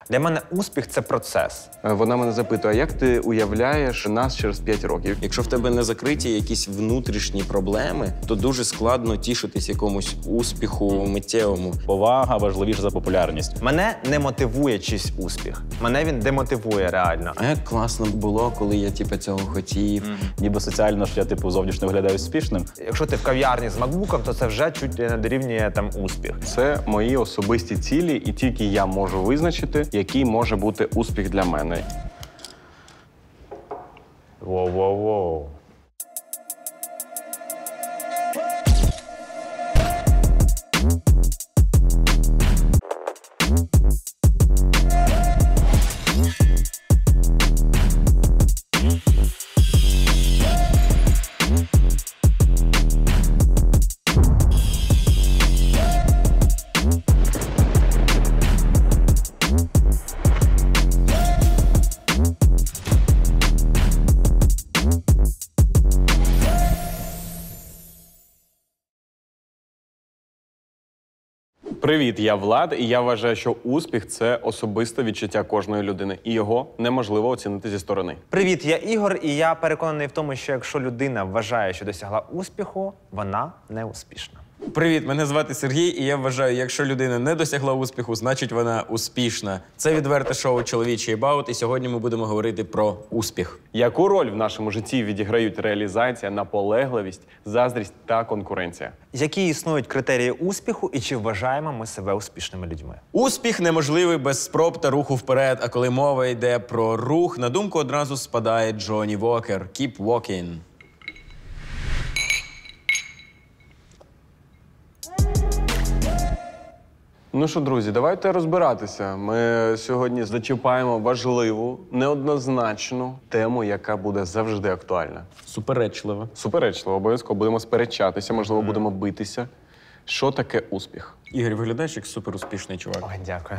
Для мене успіх – це процес. Вона мене запитує, а як ти уявляєш нас через 5 років? Якщо в тебе не закриті якісь внутрішні проблеми, то дуже складно тішитись якомусь успіху миттєвому. Повага важливіша за популярність. Мене не мотивує чийсь успіх. Мене він демотивує реально. А як класно було, коли я цього хотів. Ніби соціально ж я зовнішньо виглядаю успішним. Якщо ти в кав'ярні з макбуком, то це вже чуть не дорівнює успіх. Це мої особисті цілі, і тільки я можу визначити, який може бути успіх для мене. Воу-воу-воу. Привіт, я Влад, і я вважаю, що успіх – це особисте відчуття кожної людини, і його неможливо оцінити зі сторони. Привіт, я Ігор, і я переконаний в тому, що якщо людина вважає, що досягла успіху, вона не успішна. Привіт, мене звати Сергій, і я вважаю, якщо людина не досягла успіху, значить вона успішна. Це відверте шоу «Чоловічий About», і сьогодні ми будемо говорити про успіх. Яку роль в нашому житті відіграють реалізація, наполегливість, заздрість та конкуренція? Які існують критерії успіху і чи вважаємо ми себе успішними людьми? Успіх неможливий без спроб та руху вперед, а коли мова йде про рух, на думку одразу спадає Джонні Вокер «Keep walking». Ну що, друзі, давайте розбиратися. Ми сьогодні зачіпаємо важливу, неоднозначну тему, яка буде завжди актуальна. Суперечливо. Суперечливо, обов'язково будемо сперечатися, можливо, будемо битися. Що таке успіх? Ігор, виглядаєш як суперуспішний чувак. Ой, дякую.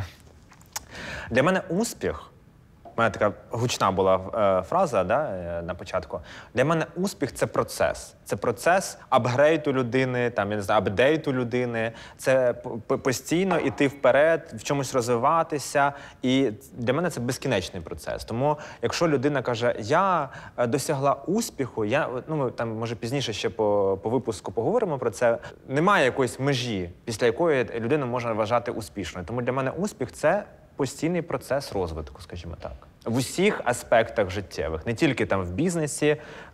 Для мене успіх, у мене така гучна була фраза на початку. Для мене успіх – це процес. Це процес апгрейду людини, апдейту людини. Це постійно йти вперед, в чомусь розвиватися. І для мене це безкінечний процес. Тому якщо людина каже, я досягла успіху, ми може пізніше ще по випуску поговоримо про це, немає якоїсь межі, після якої людина може вважати успішною. Тому для мене успіх – це постійний процес розвитку, скажімо так. В усіх аспектах життєвих. Не тільки в бізнесі,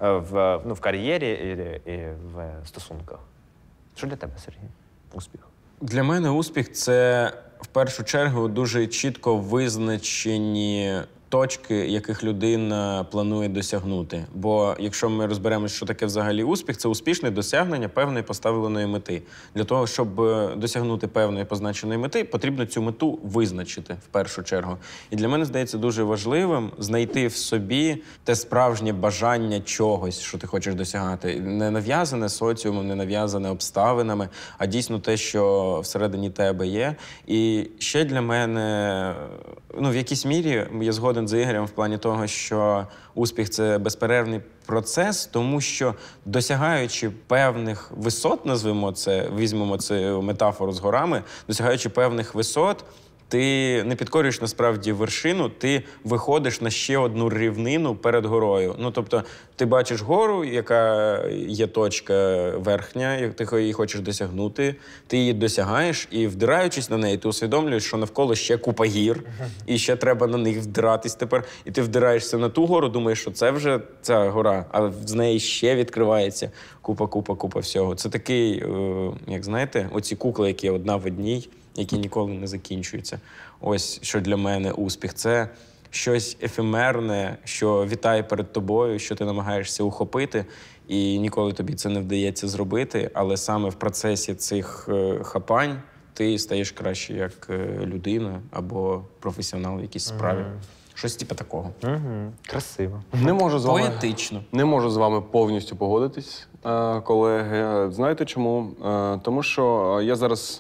в кар'єрі і в стосунках. Що для тебе, Сергій, успіх? Для мене успіх – це, в першу чергу, дуже чітко визначені точки, яких людина планує досягнути. Бо якщо ми розберемося, що таке взагалі успіх, це успішне досягнення певної поставленої мети. Для того, щоб досягнути певної позначеної мети, потрібно цю мету визначити, в першу чергу. І для мене, здається, дуже важливим знайти в собі те справжнє бажання чогось, що ти хочеш досягати. Не нав'язане соціумом, не нав'язане обставинами, а дійсно те, що всередині тебе є. І ще для мене, в якійсь мірі, я згоден з Ігорем в плані того, що успіх – це безперервний процес, тому що досягаючи певних висот, візьмемо цю метафору з горами, досягаючи певних висот, ти не підкорюєш насправді вершину, ти виходиш на ще одну рівнину перед горою. Тобто ти бачиш гору, яка є точка верхня, як ти її хочеш досягнути, ти її досягаєш і, вдираючись на неї, ти усвідомлюєш, що навколо ще купа гір, і ще треба на них вдиратись тепер. І ти вдираєшся на ту гору, думаєш, що це вже ця гора, а з неї ще відкривається купа всього. Це такий, як знаєте, оці кукли, які одна в одній, які ніколи не закінчуються. Ось що для мене успіх. Це щось ефемерне, що вітає перед тобою, що ти намагаєшся ухопити, і ніколи тобі це не вдається зробити, але саме в процесі цих хапань ти стаєш краще як людина або професіонал в якійсь справі. Щось типу такого. Красиво. Поетично. Не можу з вами повністю погодитись, колеги. Знаєте чому? Тому що я зараз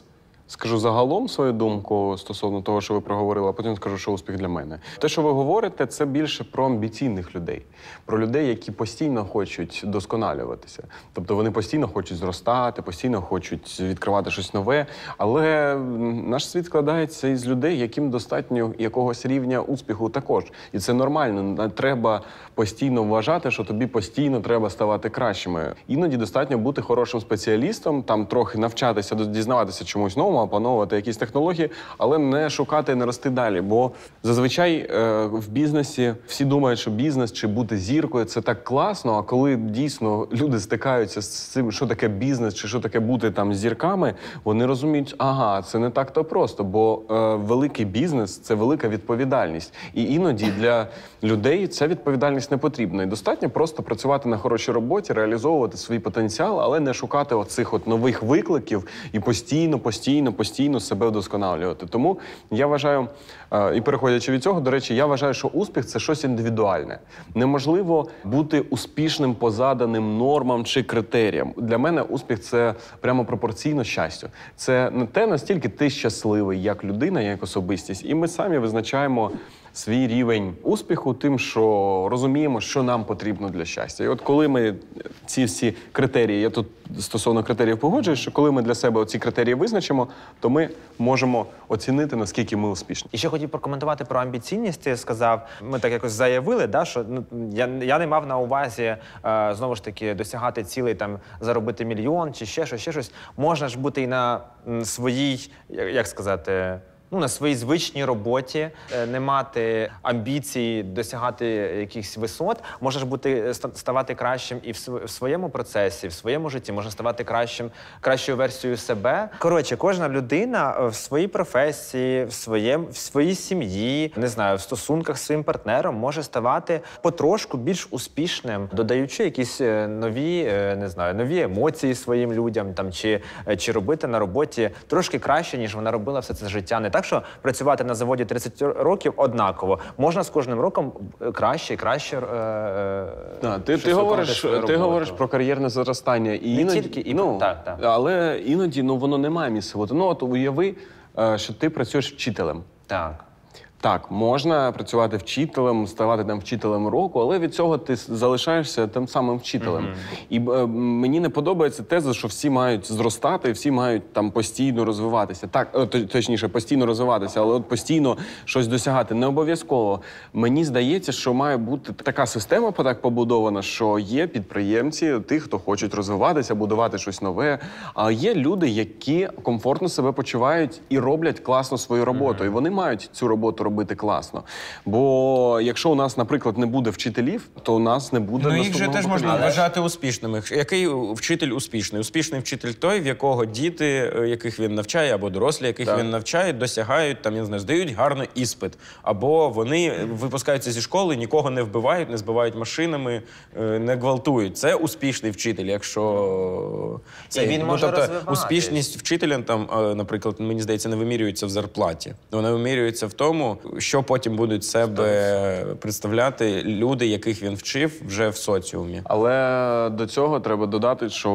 скажу загалом свою думку стосовно того, що ви проговорили, а потім скажу, що успіх для мене. Те, що ви говорите, це більше про амбіційних людей. Про людей, які постійно хочуть досконалюватися. Тобто вони постійно хочуть зростати, постійно хочуть відкривати щось нове. Але наш світ складається із людей, яким достатньо якогось рівня успіху також. І це нормально. Не треба постійно вважати, що тобі постійно треба ставати кращими. Іноді достатньо бути хорошим спеціалістом, там трохи навчатися, дізнаватися чомусь новому, опановувати якісь технології, але не шукати, не рости далі. Бо зазвичай в бізнесі всі думають, що бізнес чи бути зіркою – це так класно, а коли дійсно люди стикаються з цим, що таке бізнес, чи що таке бути там зірками, вони розуміють, ага, це не так-то просто, бо великий бізнес – це велика відповідальність. І іноді для людей ця відповідальність не потрібна. І достатньо просто працювати на хорошій роботі, реалізовувати свій потенціал, але не шукати оцих от нових викликів і постійно себе вдосконалювати. Тому я вважаю, і переходячи від цього, до речі, я вважаю, що успіх – це щось індивідуальне. Неможливо бути успішним по заданим нормам чи критеріям. Для мене успіх – це прямо пропорційно щастю. Це не те, настільки ти щасливий як людина, як особистість. І ми самі визначаємо свій рівень успіху тим, що розуміємо, що нам потрібно для щастя. І от коли ми ці всі критерії, я тут стосовно критеріїв погоджуюсь, що коли ми для себе ці критерії визначимо, то ми можемо оцінити, наскільки ми успішні. І ще хотів прокоментувати про амбіційність. Ти сказав, ми так якось заявили, да, що я не мав на увазі, знову ж таки, досягати цілей, там, заробити мільйон чи ще щось. Можна ж бути і на своїй, як сказати, на своїй звичній роботі, не мати амбіцій досягати якихось висот, можеш ставати кращим і в своєму процесі, в своєму житті, можна ставати кращою версією себе. Коротше, кожна людина в своїй професії, в своїй сім'ї, не знаю, в стосунках з своїм партнером може ставати потрошку більш успішним, додаючи якісь нові емоції своїм людям, там, чи робити на роботі трошки краще, ніж вона робила все це життя. Не так, що працювати на заводі 30 років однаково. Можна з кожним роком краще і краще Ти говориш про кар'єрне зростання. І іноді, але іноді воно не має місця. От уяви, що ти працюєш вчителем. Так, можна працювати вчителем, ставати там вчителем року, але від цього ти залишаєшся тим самим вчителем. І мені не подобається теза, що всі мають зростати, всі мають там постійно розвиватися. Так, точніше, постійно розвиватися, але от постійно щось досягати. Не обов'язково. Мені здається, що має бути така система так побудована, що є підприємці, ті, хто хочуть розвиватися, будувати щось нове, а є люди, які комфортно себе почувають і роблять класно свою роботу. І вони мають цю роботу робити класно. Бо якщо у нас, наприклад, не буде вчителів, то у нас не буде наступного їх же теж можна вважати успішними. Який вчитель успішний? Успішний вчитель той, в якого діти, яких він навчає, або дорослі, яких він навчає, досягають, там, я не знаю, здають гарно іспит. Або вони випускаються зі школи, нікого не вбивають, не збивають машинами, не гвалтують. Це успішний вчитель, якщо... він може розвиватись. Успішність вчителя, там, наприклад, мені здається, не вимірюється в зарплаті. Вона вимірюється в тому, що потім будуть себе представляти люди, яких він вчив вже в соціумі. Але до цього треба додати, що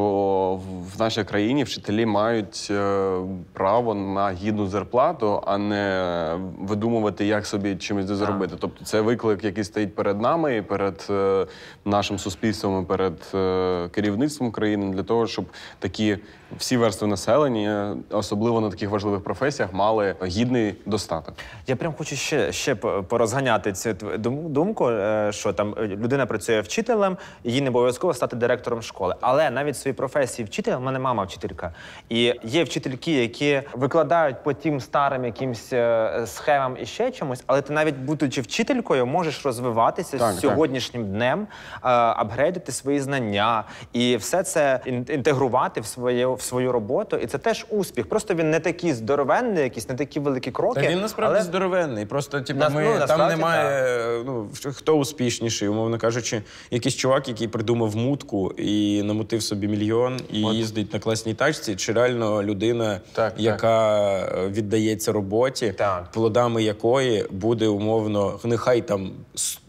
в нашій країні вчителі мають право на гідну зарплату, а не видумувати, як собі чимось заробити. Тобто це виклик, який стоїть перед нами, і перед нашим суспільством, і перед керівництвом країни, для того, щоб такі всі верстви населення, особливо на таких важливих професіях, мали гідний достаток. Я прям хочу ще порозганяти цю думку, що там людина працює вчителем, їй не обов'язково стати директором школи. Але навіть в своїй професії вчителя, в мене мама вчителька, і є вчительки, які викладають по тим старим якимсь схемам і ще чомусь, але ти навіть будучи вчителькою, можеш розвиватися з сьогоднішнім днем, апгрейдити свої знання і все це інтегрувати в свою роботу. І це теж успіх. Просто він не такий здоровенний, якісь не такі великі кроки. Та він насправді здоровенний. Просто там немає, хто успішніший, умовно кажучи, якийсь чувак, який придумав мутку і намутив собі мільйон і їздить на класній тачці, чи реально людина, яка віддається роботі, плодами якої буде умовно, нехай там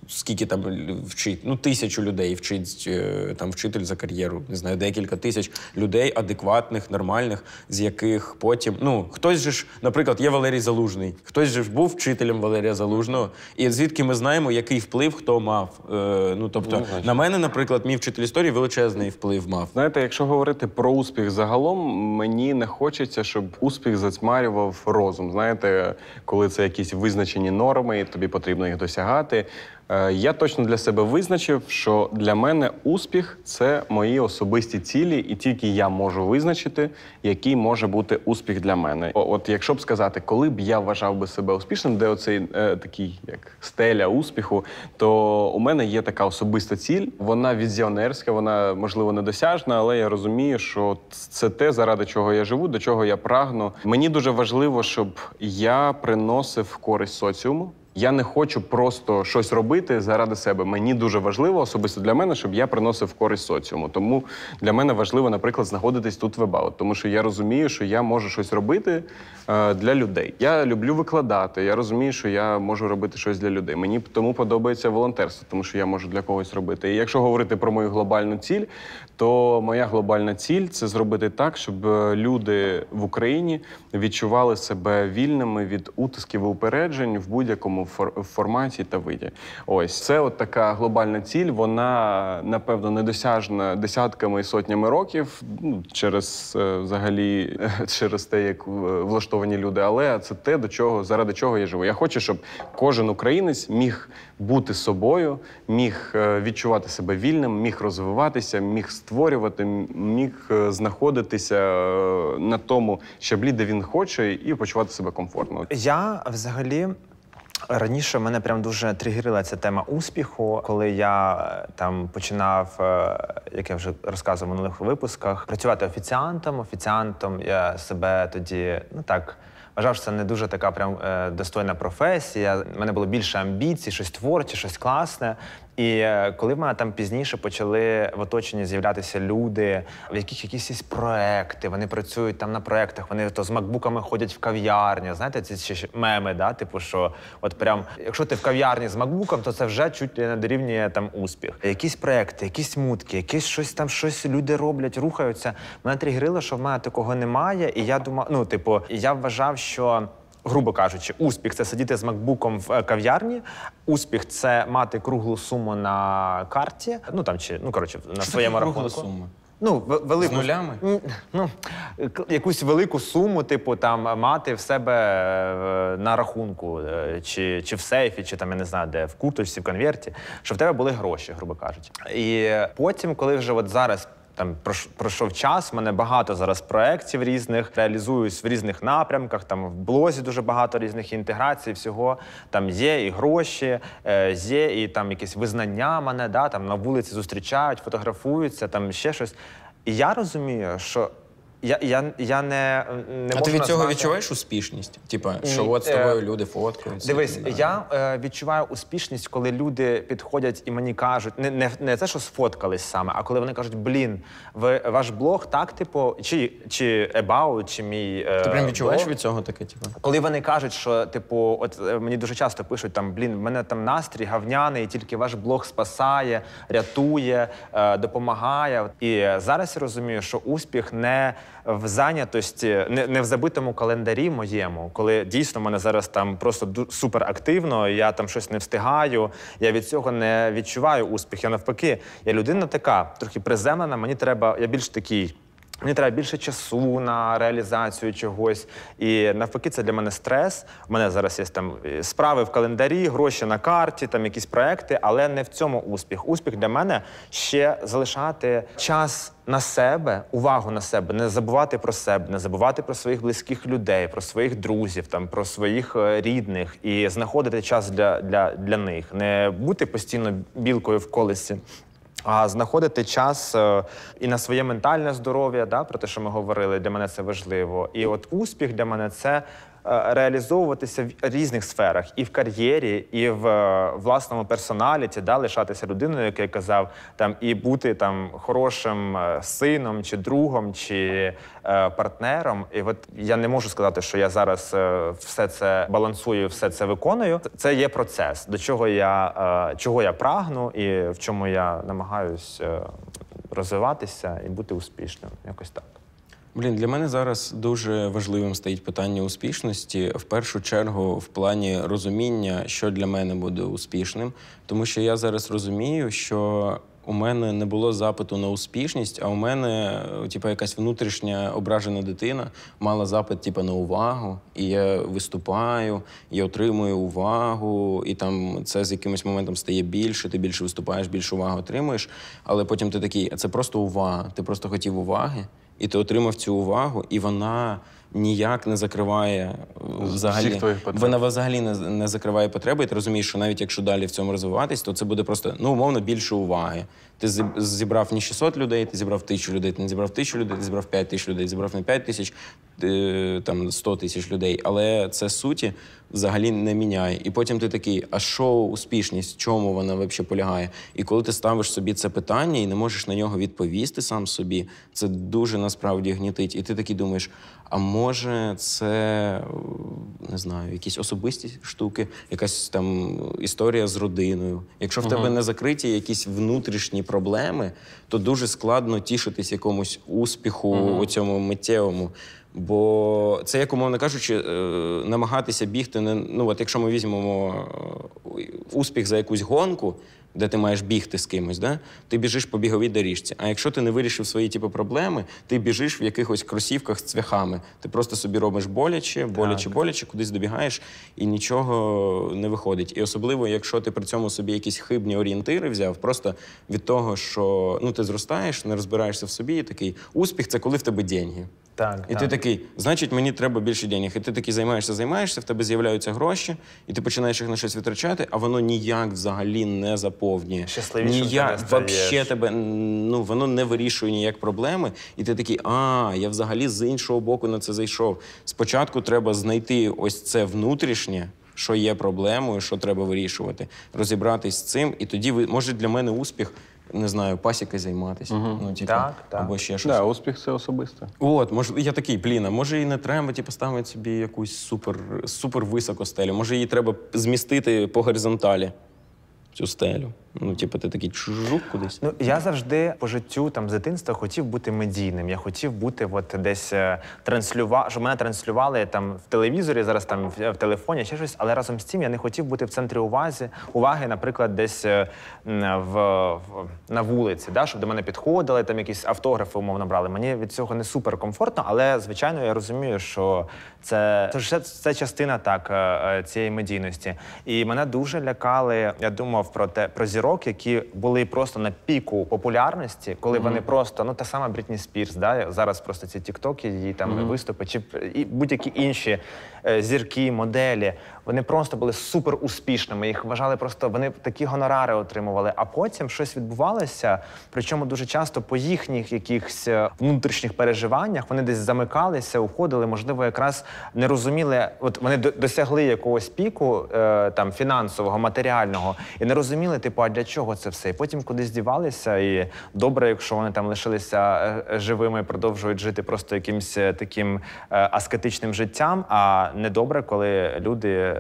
скільки там вчить, 1000 людей вчить там вчитель за кар'єру, не знаю, декілька тисяч людей адекватних, нормальних, з яких потім, хтось же ж, наприклад, є Валерій Залужний, хтось же ж був вчителем Валерія Залужного, і звідки ми знаємо, який вплив хто мав. На мене, наприклад, мій вчитель історії величезний вплив мав. Знаєте, якщо говорити про успіх загалом, мені не хочеться, щоб успіх затьмарював розум. Знаєте, коли це якісь визначені норми, і тобі потрібно їх досягати. Я точно для себе визначив, що для мене успіх – це мої особисті цілі, і тільки я можу визначити, який може бути успіх для мене. От якщо б сказати, коли б я вважав би себе успішним, де оцей такий, як стеля успіху, то у мене є така особиста ціль. Вона візіонерська, вона, можливо, недосяжна, але я розумію, що це те, заради чого я живу, до чого я прагну. Мені дуже важливо, щоб я приносив користь соціуму. Я не хочу просто щось робити заради себе. Мені дуже важливо, особисто для мене, щоб я приносив користь соціуму. Тому для мене важливо, наприклад, знаходитись тут в ЕБАУ. Тому що я розумію, що я можу щось робити для людей. Я люблю викладати, я розумію, що я можу робити щось для людей. Мені тому подобається волонтерство, тому що я можу для когось робити. І якщо говорити про мою глобальну ціль, то моя глобальна ціль – це зробити так, щоб люди в Україні відчували себе вільними від утисків і упереджень в будь-якому форматі та виді. Ось. Це от така глобальна ціль, вона, напевно, недосяжна десятками і сотнями років, через те, як влаштовані люди, але це те, заради чого я живу. Я хочу, щоб кожен українець міг бути собою, міг відчувати себе вільним, міг розвиватися, міг створювати, міг знаходитися на тому щаблі, де він хоче, і почувати себе комфортно. Я взагалі раніше мене прям дуже тригерила ця тема успіху, коли я там починав, як я вже розказував в минулих випусках, працювати офіціантом. Офіціантом я себе тоді, вважав, що це не дуже така прям достойна професія. У мене було більше амбіцій, щось творче, щось класне. І коли в мене там пізніше почали в оточенні з'являтися люди, в яких якісь є проекти, вони працюють там на проектах, вони то з макбуками ходять в кав'ярню. Знаєте, це ще меми, да? Типу, що от прям, якщо ти в кав'ярні з макбуком, то це вже чуть не дорівнює там успіх. Якісь проекти, якісь мутки, щось люди роблять, рухаються. Мене тригерило, що в мене такого немає, і я думав, я вважав, що, грубо кажучи, успіх – це сидіти з макбуком в кав'ярні, успіх – це мати круглу суму на карті, на своєму рахунку. Сума? Велику. З нулями? Якусь велику суму, мати в себе на рахунку, чи в сейфі, чи там, я не знаю, де, в курточці, в конверті, щоб в тебе були гроші, грубо кажучи. І потім, коли вже от зараз там пройшов час, в мене багато зараз проєктів різних, реалізуюсь в різних напрямках, там в блозі дуже багато різних інтеграцій, всього. Там є і гроші, є і там якісь визнання мене, там на вулиці зустрічають, фотографуються, там ще щось. І я розумію, що я не можу А ти від цього назвати... відчуваєш успішність? Що от з тобою люди фоткаються? Дивись, я відчуваю успішність, блін, підходять і мені кажуть, не те, що сфоткались саме, а коли вони кажуть, ваш блог так, чи About, чи мій Ти прям відчуваєш блог? від цього таке, Коли вони кажуть, що, мені дуже часто пишуть, в мене там настрій гавняний, і тільки ваш блог спасає, рятує, допомагає. І зараз я розумію, що успіх не в зайнятості, не в забитому календарі моєму, коли дійсно в мене зараз там просто супер активно, я там щось не встигаю, я від цього не відчуваю успіх. Я навпаки, я людина така, трохи приземлена, я більш такий. Мені треба більше часу на реалізацію чогось. І навпаки, це для мене стрес. У мене зараз є там справи в календарі, гроші на карті, там якісь проекти, але не в цьому успіх. Успіх для мене ще залишати час на себе, увагу на себе, не забувати про себе, не забувати про своїх близьких людей, про своїх друзів, про своїх рідних і знаходити час для них. Не бути постійно білкою в колесі, а знаходити час і на своє ментальне здоров'я, про те, що ми говорили, для мене це важливо. І от успіх для мене – це реалізовуватися в різних сферах, і в кар'єрі, і в власному персоналіті, да, лишатися людиною, як я казав, там, і бути там хорошим сином, чи другом, чи партнером. І от я не можу сказати, що я зараз все це балансую, все це виконую. Це є процес, до чого чого я прагну і в чому я намагаюсь розвиватися і бути успішним. Якось так. Для мене зараз дуже важливим стоїть питання успішності. В першу чергу в плані розуміння, що для мене буде успішним. Тому що я зараз розумію, що у мене не було запиту на успішність, а у мене якась внутрішня ображена дитина мала запит на увагу. І я виступаю, я отримую увагу, і там це з якимось моментом стає більше, ти більше виступаєш, більше уваги отримуєш. Але потім ти такий, це просто увага, ти просто хотів уваги. І ти отримав цю увагу, і вона ніяк не закриває взагалі. Вона взагалі не закриває потреби, і ти розумієш, що навіть якщо далі в цьому розвиватись, то це буде просто, умовно, більше уваги. Ти зібрав не 600 людей, ти зібрав 1000 людей, ти не зібрав 1000 людей, ти зібрав 5000 людей, зібрав не 5000, там 100 тисяч людей. Але це суті взагалі не міняє. І потім ти такий, а що успішність, в чому вона взагалі полягає? І коли ти ставиш собі це питання і не можеш на нього відповісти сам собі, це дуже насправді гнітить. І ти такий думаєш, а може це, не знаю, якісь особисті штуки, якась там історія з родиною. Якщо в тебе не закриті якісь внутрішні проблеми, то дуже складно тішитись якомусь успіху у цьому миттєвому. Бо це, як умовно кажучи, намагатися бігти, якщо ми візьмемо успіх за якусь гонку, де ти маєш бігти з кимось, да? Ти біжиш по біговій доріжці. А якщо ти не вирішив свої проблеми, ти біжиш в якихось кросівках з цвяхами. Ти просто собі робиш боляче, кудись добігаєш, і нічого не виходить. І особливо, якщо ти при цьому собі якісь хибні орієнтири взяв, просто від того, що ти зростаєш, не розбираєшся в собі, і такий успіх – це коли в тебе деньги. І ти такий, значить, мені треба більше денег. І ти такий займаєшся, в тебе з'являються гроші, і ти починаєш їх на щось витрачати, а воно ніяк взагалі не заповнює. Ніяк, взагалі тебе, воно не вирішує ніяк проблеми. І ти такий, я взагалі з іншого боку на це зайшов. Спочатку треба знайти ось це внутрішнє, що є проблемою, що треба вирішувати, розібратись з цим, і тоді, може, для мене успіх, не знаю, пасікою займатися. Або ще щось. Так, успіх – це особисте. Я такий, може, і не треба ставити собі якусь супер високу стелю. Може, її треба змістити по горизонталі, цю стелю. Ти такий чужук кудись. Я завжди по життю з дитинства хотів бути медійним. Я хотів бути десь щоб мене транслювали в телевізорі, зараз в телефоні, ще щось. Але разом з тим я не хотів бути в центрі уваги, наприклад, десь на вулиці, щоб до мене підходили, якісь автографи умовно брали. Мені від цього не суперкомфортно, але, звичайно, я розумію, що це частина цієї медійності. І мене дуже лякали, я думав про зірок, які були просто на піку популярності, коли вони просто, та сама Брітні Спірс, зараз просто ці тіктоки, її виступи, чи будь-які інші зірки, моделі, вони просто були супер успішними, їх вважали просто, вони такі гонорари отримували, а потім щось відбувалося, причому дуже часто по їхніх якихось внутрішніх переживаннях вони десь замикалися, уходили, можливо, якраз не розуміли, вони досягли якогось піку фінансового, матеріального, і не розуміли, а для чого це все? І потім кудись дівалися, і добре, якщо вони лишилися живими і продовжують жити просто якимось таким аскетичним життям, а не добре, коли люди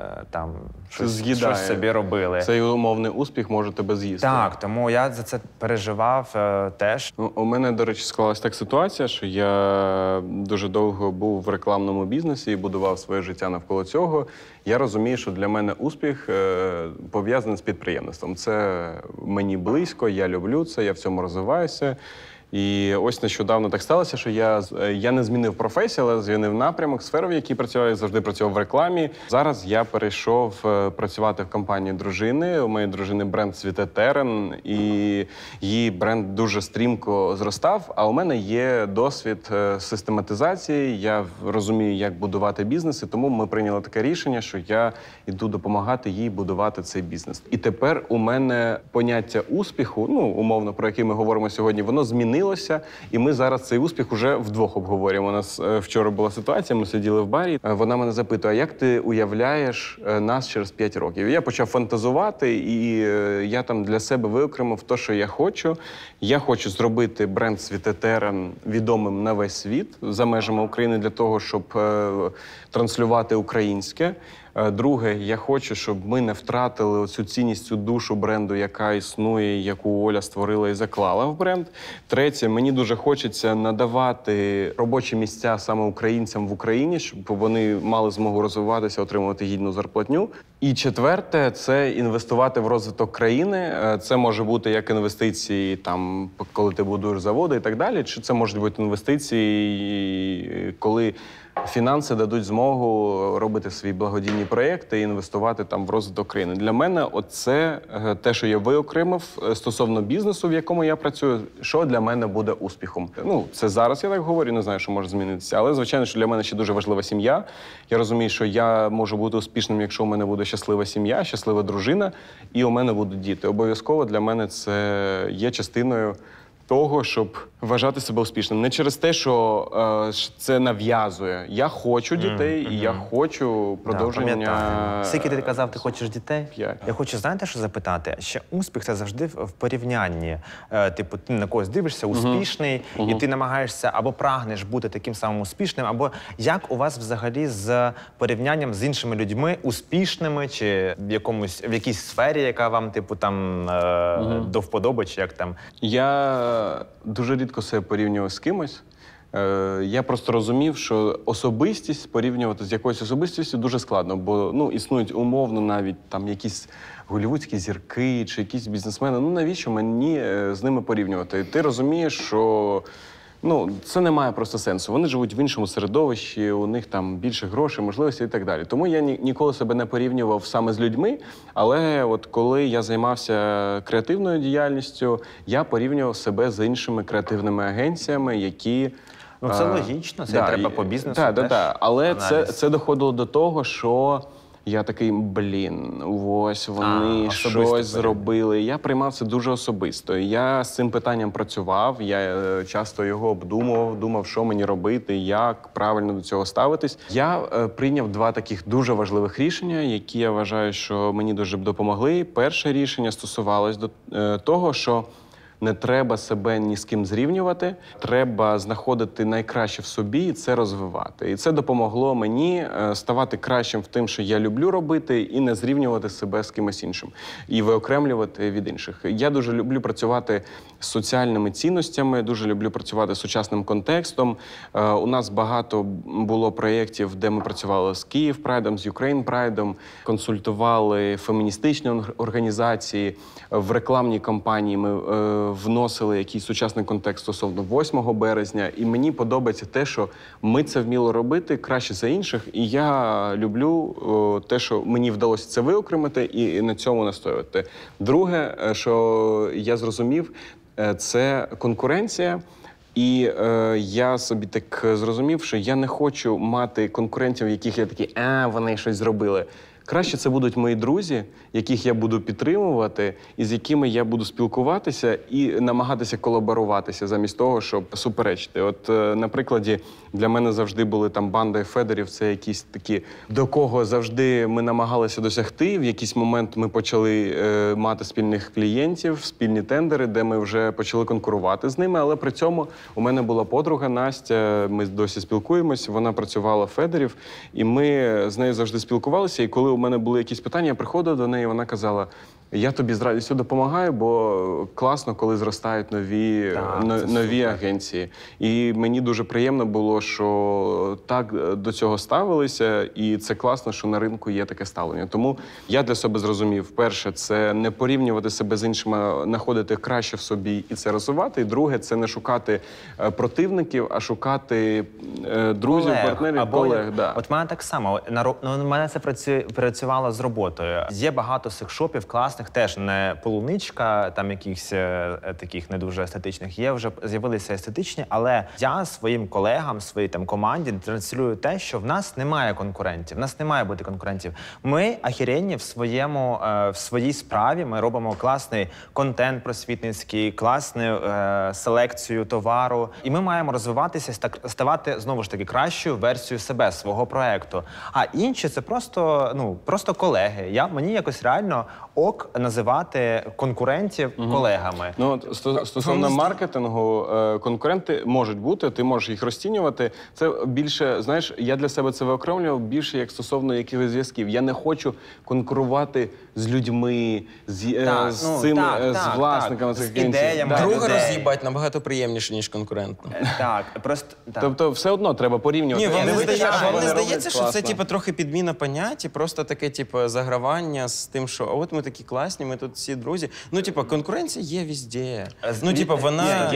щось собі робили. Цей умовний успіх може тебе з'їсти. Так, тому я за це переживав теж. У мене, до речі, склалась так ситуація, що я дуже довго був в рекламному бізнесі і будував своє життя навколо цього. Я розумію, що для мене успіх пов'язаний з підприємництвом. Це мені близько, я люблю це, я в цьому розвиваюся. І ось нещодавно так сталося, що я не змінив професію, але змінив напрямок, сферу, в якій працював, я завжди працював в рекламі. Зараз я перейшов працювати в компанії дружини. У моєї дружини бренд «Цвіте Терен», і її бренд дуже стрімко зростав, а у мене є досвід систематизації, я розумію, як будувати бізнес, і тому ми прийняли таке рішення, що я йду допомагати їй будувати цей бізнес. І тепер у мене поняття успіху, умовно, про яке ми говоримо сьогодні, воно змінилося змінилося. І ми зараз цей успіх уже вдвох обговорюємо. У нас вчора була ситуація, ми сиділи в барі. Вона мене запитує, а як ти уявляєш нас через 5 років? І я почав фантазувати, і я там для себе виокремив те, що я хочу. Я хочу зробити бренд Світетерен відомим на весь світ за межами України для того, щоб транслювати українське. Друге, я хочу, щоб ми не втратили цю цінність, цю душу бренду, яка існує, яку Оля створила і заклала в бренд. Третє, мені дуже хочеться надавати робочі місця саме українцям в Україні, щоб вони мали змогу розвиватися, отримувати гідну зарплатню. І четверте, це інвестувати в розвиток країни. Це може бути як інвестиції, там, коли ти будуєш заводи і так далі, чи це можуть бути інвестиції, коли фінанси дадуть змогу робити свої благодійні проєкти і інвестувати там в розвиток країни. Для мене оце те, що я виокремив стосовно бізнесу, в якому я працюю, що для мене буде успіхом. Ну, це зараз я так говорю, не знаю, що може змінитися, але, звичайно, що для мене ще дуже важлива сім'я. Я розумію, що я можу бути успішним, якщо у мене буде щаслива сім'я, щаслива дружина, і у мене будуть діти. Обов'язково для мене це є частиною того, щоб вважати себе успішним. Не через те, що це нав'язує. Я хочу дітей, і я хочу продовження. Скільки ти казав, ти хочеш дітей? 5. Я хочу, знаєте, що запитати? Ще успіх – це завжди в порівнянні. Типу, ти на когось дивишся, успішний, і ти намагаєшся або прагнеш бути таким самим успішним, або як у вас взагалі з порівнянням з іншими людьми, успішними, чи в якійсь сфері, яка вам, типу, там до вподоби, чи як там? Я дуже рідко себе порівнював з кимось. Я просто розумів, що особистість порівнювати з якоюсь особистістю дуже складно, бо існують умовно навіть там якісь голлівудські зірки чи якісь бізнесмени. Навіщо мені з ними порівнювати? І ти розумієш, що це не має просто сенсу. Вони живуть в іншому середовищі, у них там більше грошей, можливостей і так далі. Тому я ніколи себе не порівнював саме з людьми, але от коли я займався креативною діяльністю, я порівнював себе з іншими креативними агенціями, які... це логічно, це треба по бізнесу. Так. Але це доходило до того, що я такий, ось вони щось зробили. Я приймав це дуже особисто. Я з цим питанням працював, я часто його обдумував, думав, що мені робити, як правильно до цього ставитись. Я прийняв 2 таких дуже важливих рішення, які я вважаю, що мені дуже б допомогли. Перше рішення стосувалось до того, що не треба себе ні з ким зрівнювати, треба знаходити найкраще в собі і це розвивати. І це допомогло мені ставати кращим в тим, що я люблю робити, і не зрівнювати себе з кимось іншим. І виокремлювати від інших. Я дуже люблю працювати з соціальними цінностями, дуже люблю працювати з сучасним контекстом. У нас багато було проєктів, де ми працювали з Київ Прайдом, з Ukraine Прайдом, консультували феміністичні організації, в рекламній кампанії ми вносили якийсь сучасний контекст стосовно 8 березня. І мені подобається те, що ми це вміли робити краще за інших. І я люблю те, що мені вдалося це виокремити і на цьому настоювати. Друге, що я зрозумів, це конкуренція. І я собі так зрозумів, що я не хочу мати конкурентів, яких я такий, вони щось зробили. Краще це будуть мої друзі, яких я буду підтримувати, і з якими я буду спілкуватися і намагатися колаборуватися, замість того, щоб суперечити. От, на прикладі, для мене завжди були там банда і Федорів, це якісь такі, до кого завжди ми намагалися досягти. В якийсь момент ми почали мати спільних клієнтів, спільні тендери, де ми вже почали конкурувати з ними, але при цьому у мене була подруга Настя, ми досі спілкуємось, вона працювала в Федорів, і ми з нею завжди спілкувалися, і коли у мене були якісь питання, я приходив до неї, вона казала, я тобі з радістю допомагаю, бо класно, коли зростають нові агенції. І мені дуже приємно було, що так до цього ставилися, і це класно, що на ринку є таке ставлення. Тому я для себе зрозумів, перше, це не порівнювати себе з іншими, а знаходити краще в собі і це розвивати. І друге, це не шукати противників, а шукати друзів, партнерів, колег. От в мене так само. У мене це працювала з роботою. Є багато секшопів класних, теж не полуничка, там якихось таких не дуже естетичних. Є вже з'явилися естетичні, але я своїм колегам, своїй там команді транслюю те, що в нас немає конкурентів, в нас не має бути конкурентів. Ми ахіренні в своїй справі, ми робимо класний контент просвітницький, класну селекцію товару, і ми маємо розвиватися, ставати знову ж таки кращою версією себе, свого проекту. А інші це просто колеги. Мені якось реально ок називати конкурентів колегами. Ну, стосовно маркетингу, конкуренти можуть бути, ти можеш їх розцінювати. Це більше, знаєш, я для себе це виокремлював більше як стосовно якихось зв'язків. Я не хочу конкурувати з людьми, з власниками. З ідеями. Друга роз'їбать набагато приємніше, ніж конкурент. Так, просто... Тобто все одно треба порівнювати. Ні, вам не вони здається, що це класно. трохи підміна понять і просто таке загравання з тим, що от ми такі класні, ми тут всі друзі. Конкуренція є везде. Вона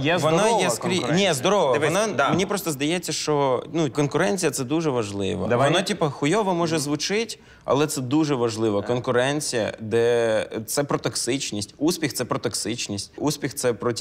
є скрізь. Ні, здорова. Мені просто здається, що конкуренція це дуже важливо. Вона хуйово може звучить, але це дуже важливо. Конкуренція, де це про токсичність. Успіх це про токсичність. Успіх це про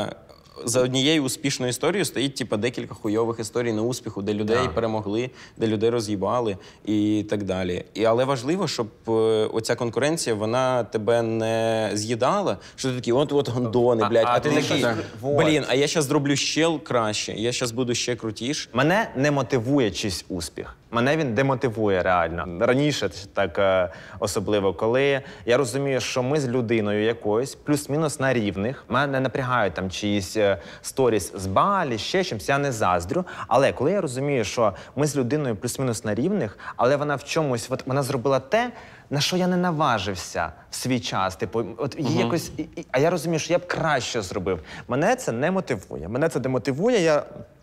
за однією успішною історією стоїть декілька хуйових історій неуспіху, де людей перемогли, де людей роз'їбали і так далі. Але важливо, щоб оця конкуренція, вона тебе не з'їдала, що ти такий, от гондони, блядь, а ти такий, блін, а я зараз зроблю ще краще, я зараз буду ще крутіш. Мене не мотивує чийсь успіх. Мене він демотивує реально. Раніше так особливо, коли я розумію, що ми з людиною якоюсь плюс-мінус на рівних. Мене не напрягають там чиїсь сторіс з Балі, ще чимось, я не заздрю. Але коли я розумію, що ми з людиною плюс-мінус на рівних, але вона в чомусь, вона зробила те, на що я не наважився в свій час. Якось, а я розумію, що я б краще зробив. Мене це не мотивує. Мене це демотивує. Я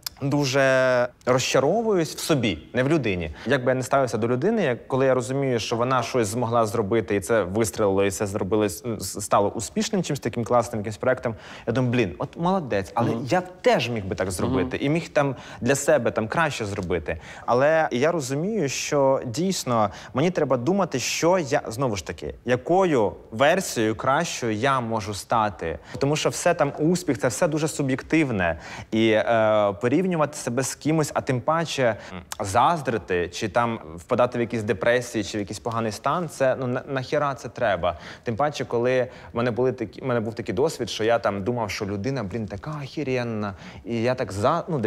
дуже розчаровуюсь в собі, не в людині. Як би я не ставився до людини, коли я розумію, що вона щось змогла зробити, і це вистрелило, і це стало успішним чимось таким класним якимось проектом, я думаю, от молодець, але я теж міг би так зробити, і міг там для себе краще зробити. Але я розумію, що дійсно мені треба думати, що я, знову ж таки, якою версією кращою я можу стати. Тому що все успіх, це все дуже суб'єктивне. І порівнювати себе з кимось, а тим паче заздрити, чи впадати в якісь депресії, чи в якийсь поганий стан, це, нахіра це треба. Тим паче, коли в мене був такий досвід, що я думав, що людина, така охеренна, і я так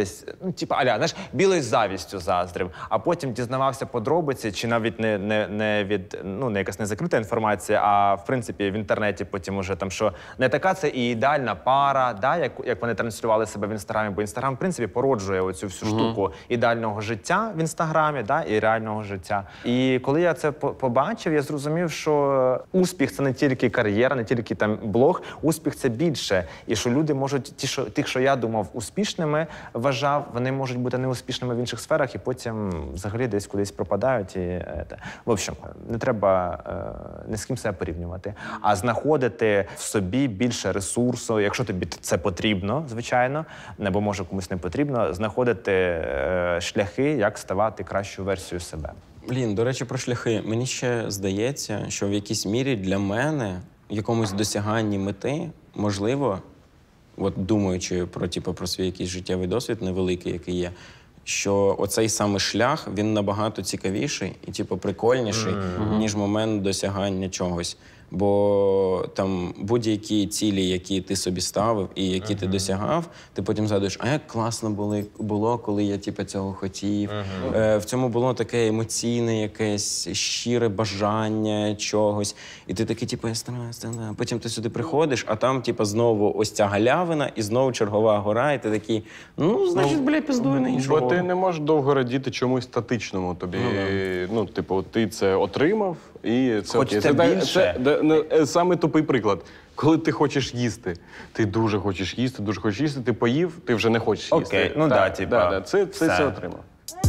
білою завістю заздрив, а потім дізнавався подробиці, чи навіть не якась незакрита інформація, а в принципі в інтернеті потім уже що не така це і ідеальна пара, як вони транслювали себе в Інстаграмі, бо Інстаграм, в принципі, породжує оцю всю штуку ідеального життя в Інстаграмі, і реального життя. І коли я це побачив, я зрозумів, що успіх – це не тільки кар'єра, не тільки блог, успіх – це більше. І що люди можуть, тих, що я думав успішними, вважав, вони можуть бути неуспішними в інших сферах і потім взагалі десь кудись пропадають. В общем, не треба ні з ким себе порівнювати, а знаходити в собі більше ресурсу, якщо тобі це потрібно, звичайно, або може комусь не потрібно, знаходити шляхи, як ставати кращою версією себе. Блін, до речі, про шляхи. Мені ще здається, що в якійсь мірі для мене в якомусь досяганні мети, можливо, думаючи про свій якийсь життєвий досвід невеликий, який є, що оцей саме шлях, він набагато цікавіший і прикольніший, ніж момент досягання чогось. Бо будь-які цілі, які ти собі ставив і які ти досягав, ти потім згадуєш, а як класно було, коли я цього хотів. В цьому було таке емоційне якесь щире бажання чогось. І ти такий, потім ти сюди приходиш, а там знову ось ця галявина і знову чергова гора, і ти такий, значить, піздуй на іншу Бо гору. ти не можеш довго радіти чомусь статичному тобі. Ти це отримав, і це окей. Хочеться більше. Саме тупий приклад. Коли ти хочеш їсти, ти дуже хочеш їсти, ти поїв, ти вже не хочеш їсти. Окей, це отримав.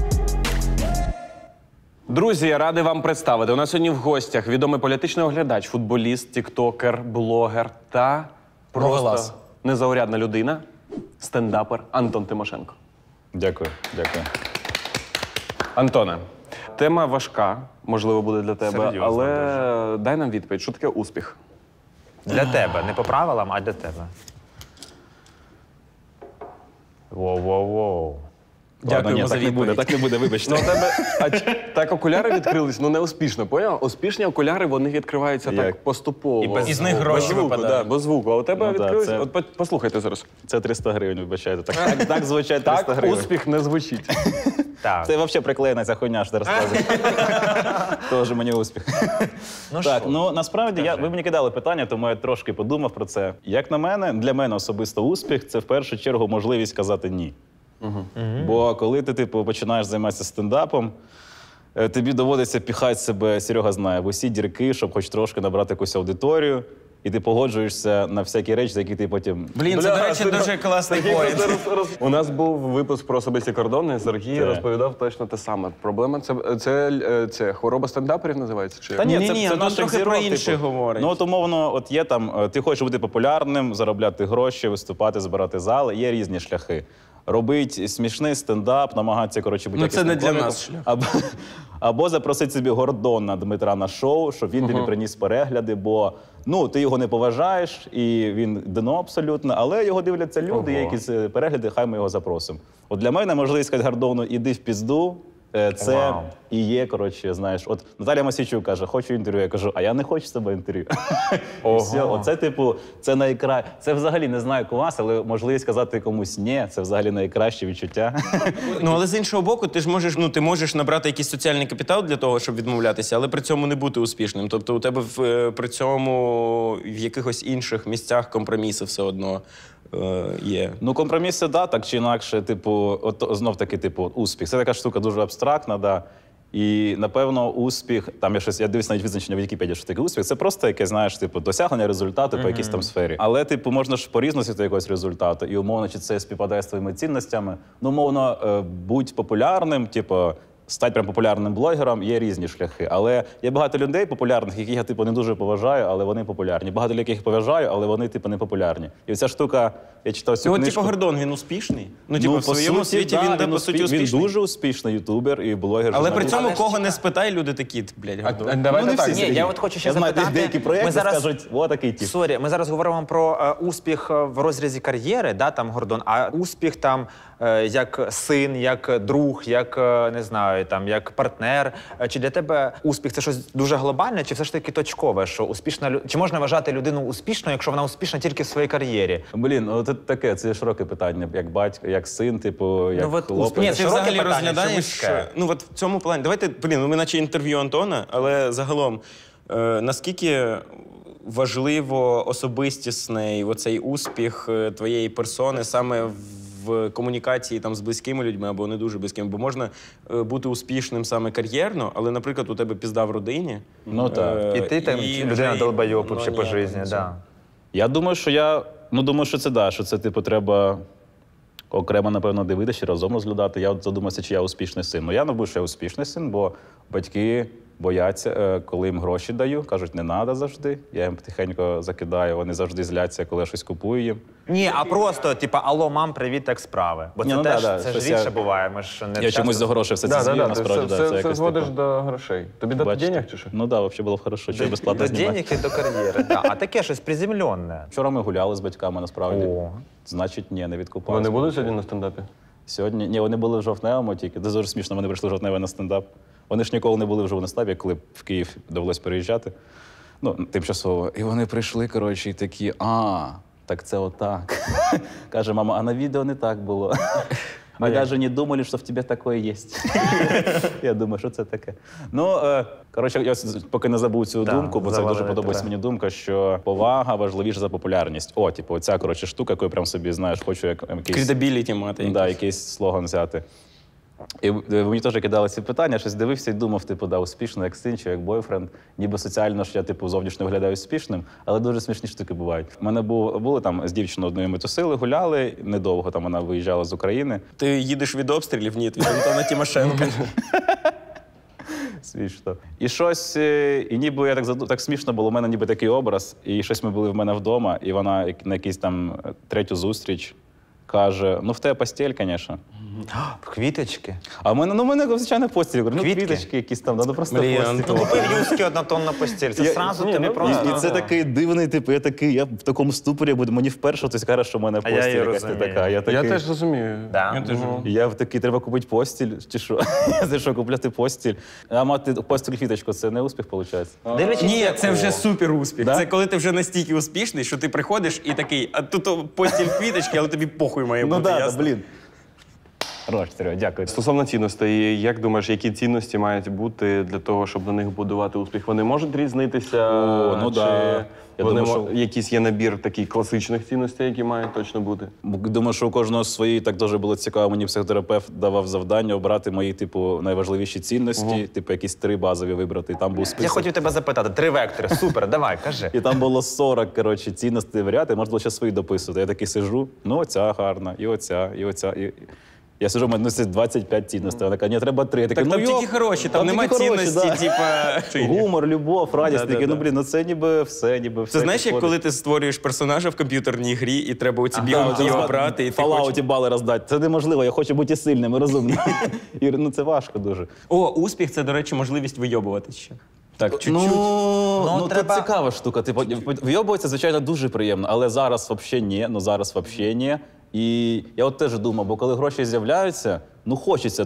Друзі, я радий вам представити. У нас сьогодні в гостях відомий політичний оглядач, футболіст, тіктокер, блогер та просто незаурядна людина, стендапер Антон Тимошенко. Дякую. Антоне, Тема важка, можливо, буде для тебе, Серйозно але дай нам відповідь, що таке успіх? Для тебе, не по правилам, а для тебе. Воу-воу-воу. Дякуємо за відповідь. Так не буде, вибачте. Ну, у тебе так окуляри відкрились, ну не успішно, поняв? Успішні окуляри, вони відкриваються Як? так поступово. І без них гроші без звуку, випадають. да, без звуку. А у тебе Ну, да, відкрились. це- От послухайте зараз. Це 300 гривень, вибачайте. Так звучать 300 Так, гривень. успіх не звучить. Так. Це взагалі приклеєна ця хуйня, що ти розказуєш. Тоже мені успіх. Ну, Так, що? ну насправді ви мені кидали питання, тому я трошки подумав про це. Як на мене, для мене особисто успіх це в першу чергу можливість казати ні. Бо коли ти починаєш займатися стендапом, тобі доводиться піхати себе, Серега знає, в усі дірки, щоб хоч трошки набрати якусь аудиторію, і ти погоджуєшся на всякі речі, за які ти потім. Блін, це, до речі, дуже класний поінт. У нас був випуск про особисті кордони, Сергій розповідав точно те саме. Проблема це хвороба стендаперів називається? Чи? Та ні, Ні-ні, це ну, наших трохи зірок, про інше говорить. Ну, от умовно, от є там, ти хочеш бути популярним, заробляти гроші, виступати, збирати зали, є різні шляхи. Робить смішний стендап, намагатися, коротше, бути Ну, це не якісним для коміком. нас шлях. Або запросити собі Гордона Дмитра на шоу, щоб він тобі приніс перегляди, бо ну, ти його не поважаєш, і він дно абсолютно, але його дивляться люди, є якісь перегляди, хай ми його запросимо. От для мене можливість сказати Гордону, іди в пізду, це Вау. і є, коротше, знаєш. От Наталя Мосійчук каже, хочу інтерв'ю. Я кажу, а я не хочу з тобою інтерв'ю. І все, оце, типу, це найкраще. Це взагалі не знаю, як у вас, але можливість сказати комусь ні, це взагалі найкраще відчуття. Ну, але з іншого боку, ти ж можеш, ти можеш набрати якийсь соціальний капітал для того, щоб відмовлятися, але при цьому не бути успішним. Тобто у тебе при цьому в якихось інших місцях компроміси все одно є. Ну, компроміси, да, так чи інакше, типу, от знов таки, типу, успіх. Це така штука дуже абстрактна, да. І, напевно, успіх, там я дивлюсь навіть визначення в Вікіпедії, що таке успіх, це просто якесь, знаєш, типу, досягнення результату по якійсь там сфері. Але, типу, можна ж по-різному до якогось результату, і умовно, чи це співпадає з твоїми цінностями. Ну, умовно, будь популярним, типу, стати прям популярним блогером, є різні шляхи. Але є багато людей популярних, яких я, типу, не дуже поважаю, але вони популярні. Багато людей, яких поважаю, але вони, типу, не популярні. І ця штука, я читав цю Ну, книжку. типу, Гордон, він успішний? Ну, типу, в по своєму суті, світі да, він, по суті, успішний. Він дуже успішний ютубер і блогер. Але при журналіст. цьому кого не спитай, люди такі, блядь, Гордон. Давайте не так. всі. Ні, я от хочу ще Я знаю, запитати. деякі проєкти Ми зараз- скажуть, о, такий тип. Сорі, ми зараз говоримо про успіх в розрізі кар'єри, да, там Гордон, а успіх там як син, як друг, як не знаю, там як партнер. Чи для тебе успіх це щось дуже глобальне, чи все ж таки точкове? Що успішна чи можна вважати людину успішною, якщо вона успішна тільки в своїй кар'єрі? Блін, ну це таке, це широке питання, як батько, як син, типу, як от хлопець. успіх- Ні, Це ти широке взагалі питання, розглядаєш, що вузьке. ну от в цьому плані. Давайте, ми наче інтерв'ю Антона, але загалом, наскільки важливо особистісний оцей успіх твоєї персони саме в комунікації там з близькими людьми або не дуже близькими, бо можна бути успішним саме кар'єрно, але, наприклад, у тебе пізда в родині. Ну, так. І ти там і людина вже- долбойоб ну, вообще по ні, житті, ну, це- да. Я думаю, що це да, що це, типу, треба окремо, напевно, дивитися, разом розглядати. Я от задумався, чи я успішний син. Ну, я не буду, що я успішний син, бо батьки бояться, коли їм гроші даю, кажуть, не треба завжди. Я їм тихенько закидаю, вони завжди зляться, коли я щось купую їм. Ні, а просто, типа, алло, мам, привіт, як справи. Бо Ні, це ну, теж, да, це ж щось рідше я- буває. Ми ж не Я часто- чомусь за гроші все це Да, звів, ти насправді, все, це все якось, зводиш типу, до грошей. Тобі дати бачите? денег чи що? Ну так, да, взагалі було б хорошо, що я безплатно До знімаю. денег і до кар'єри. Да. А таке щось приземленне. Вчора ми гуляли з батьками, насправді. О. Значить, ні, не відкупалися. Вони будуть сьогодні на стендапі? Сьогодні ні, вони були в жовтневому тільки. Це дуже смішно, вони прийшли в жовтневий на стендап. Вони ж ніколи не були в жовтневі, коли в Київ довелось переїжджати. Ну, тимчасово. І вони прийшли, коротше, і такі, так це отак. Каже, мама, а на відео не так було. Ми навіть не думали, що в тебе таке є. Я думаю, що це таке. Ну, коротше, я поки не забув цю Да, думку, бо це завалили дуже подобається тебе. мені думка, що повага важливіша за популярність. О, типу, оця, коротше, штука, яку я прям собі, знаєш, хочу якийсь... Credibility мати. Да, якийсь слоган взяти. І мені теж кидали ці питання, щось дивився і думав, типу, да, успішно, як син чи як бойфренд. Ніби соціально ж я, типу, зовнішньо виглядаю успішним, але дуже смішні штуки бувають. У мене були там з дівчиною одною ми тусили, гуляли, недовго там вона виїжджала з України. Ти їдеш від обстрілів? Ні, від Антона Тимошенка. Смішно. І щось, і ніби я так смішно було, у мене ніби такий образ, і щось ми були в мене вдома, і вона на якийсь там третю зустріч каже, ну в тебе постіль, звісно. Квіточки. А в мене звичайно постіль. Ну, Квітки? квіточки якісь там, ну просто Блін, постіль. Антон. Купив юзки однотонна постіль. Це сразу тобі просто. І це такий дивний, типу, я в такому ступорі буду. Мені вперше хтось каже, що в мене А я постіль її якась не розумію. така. Я Я теж розумію. Да. Я в такий, треба купити постіль, чи що? Це що, купляти постіль? А мати постіль квіточку, це не успіх, виходить? Ні, це вже супер успіх. Да? Це коли ти вже настільки успішний, що ти приходиш і такий, а тут постіль квіточки, але тобі похуй має Ну бути, так, ясно? блін. Хорош, Серега, дякую. Стосовно цінностей, як думаєш, які цінності мають бути для того, щоб на них будувати успіх? Вони можуть різнитися? О, ну чи да. Я вони думаю, що- якийсь є набір таких класичних цінностей, які мають точно бути? Думаю, що у кожного свої, так дуже було цікаво. Мені психотерапевт давав завдання обрати мої, типу, найважливіші цінності, типу, якісь 3 базові вибрати. І там був список. Я хотів тебе запитати, 3 вектори. Супер, давай, кажи. І там було 40, коротше, цінностей варіати, можна було ще свої дописувати. Я такий сижу, ну оця гарна, і оця, і оця. Я сижу, у мене це 25 цінностей. Вона каже, ні, треба 3. Я такий, Так там йоп, тільки хороші, там нема тільки хороші, цінності, да. типа. Гумор, любов, радість. Да, Такий, да, ну блін, ну це ніби все. Це знаєш, як коли ти створюєш персонажа в комп'ютерній грі, і треба оці білки його брати, і в ти хочеш... Fallout бали роздати. Це неможливо, я хочу бути і сильним, і розумним. І, ну це важко дуже. О, успіх — це, до речі, можливість вийобувати ще. Так, чуть-чуть. Ну, треба- тут цікава штука. Типу, вйобується, звичайно, дуже приємно, але зараз взагалі ні. Ну зараз взагалі ні. І я от теж думав, бо коли гроші з'являються, ну хочеться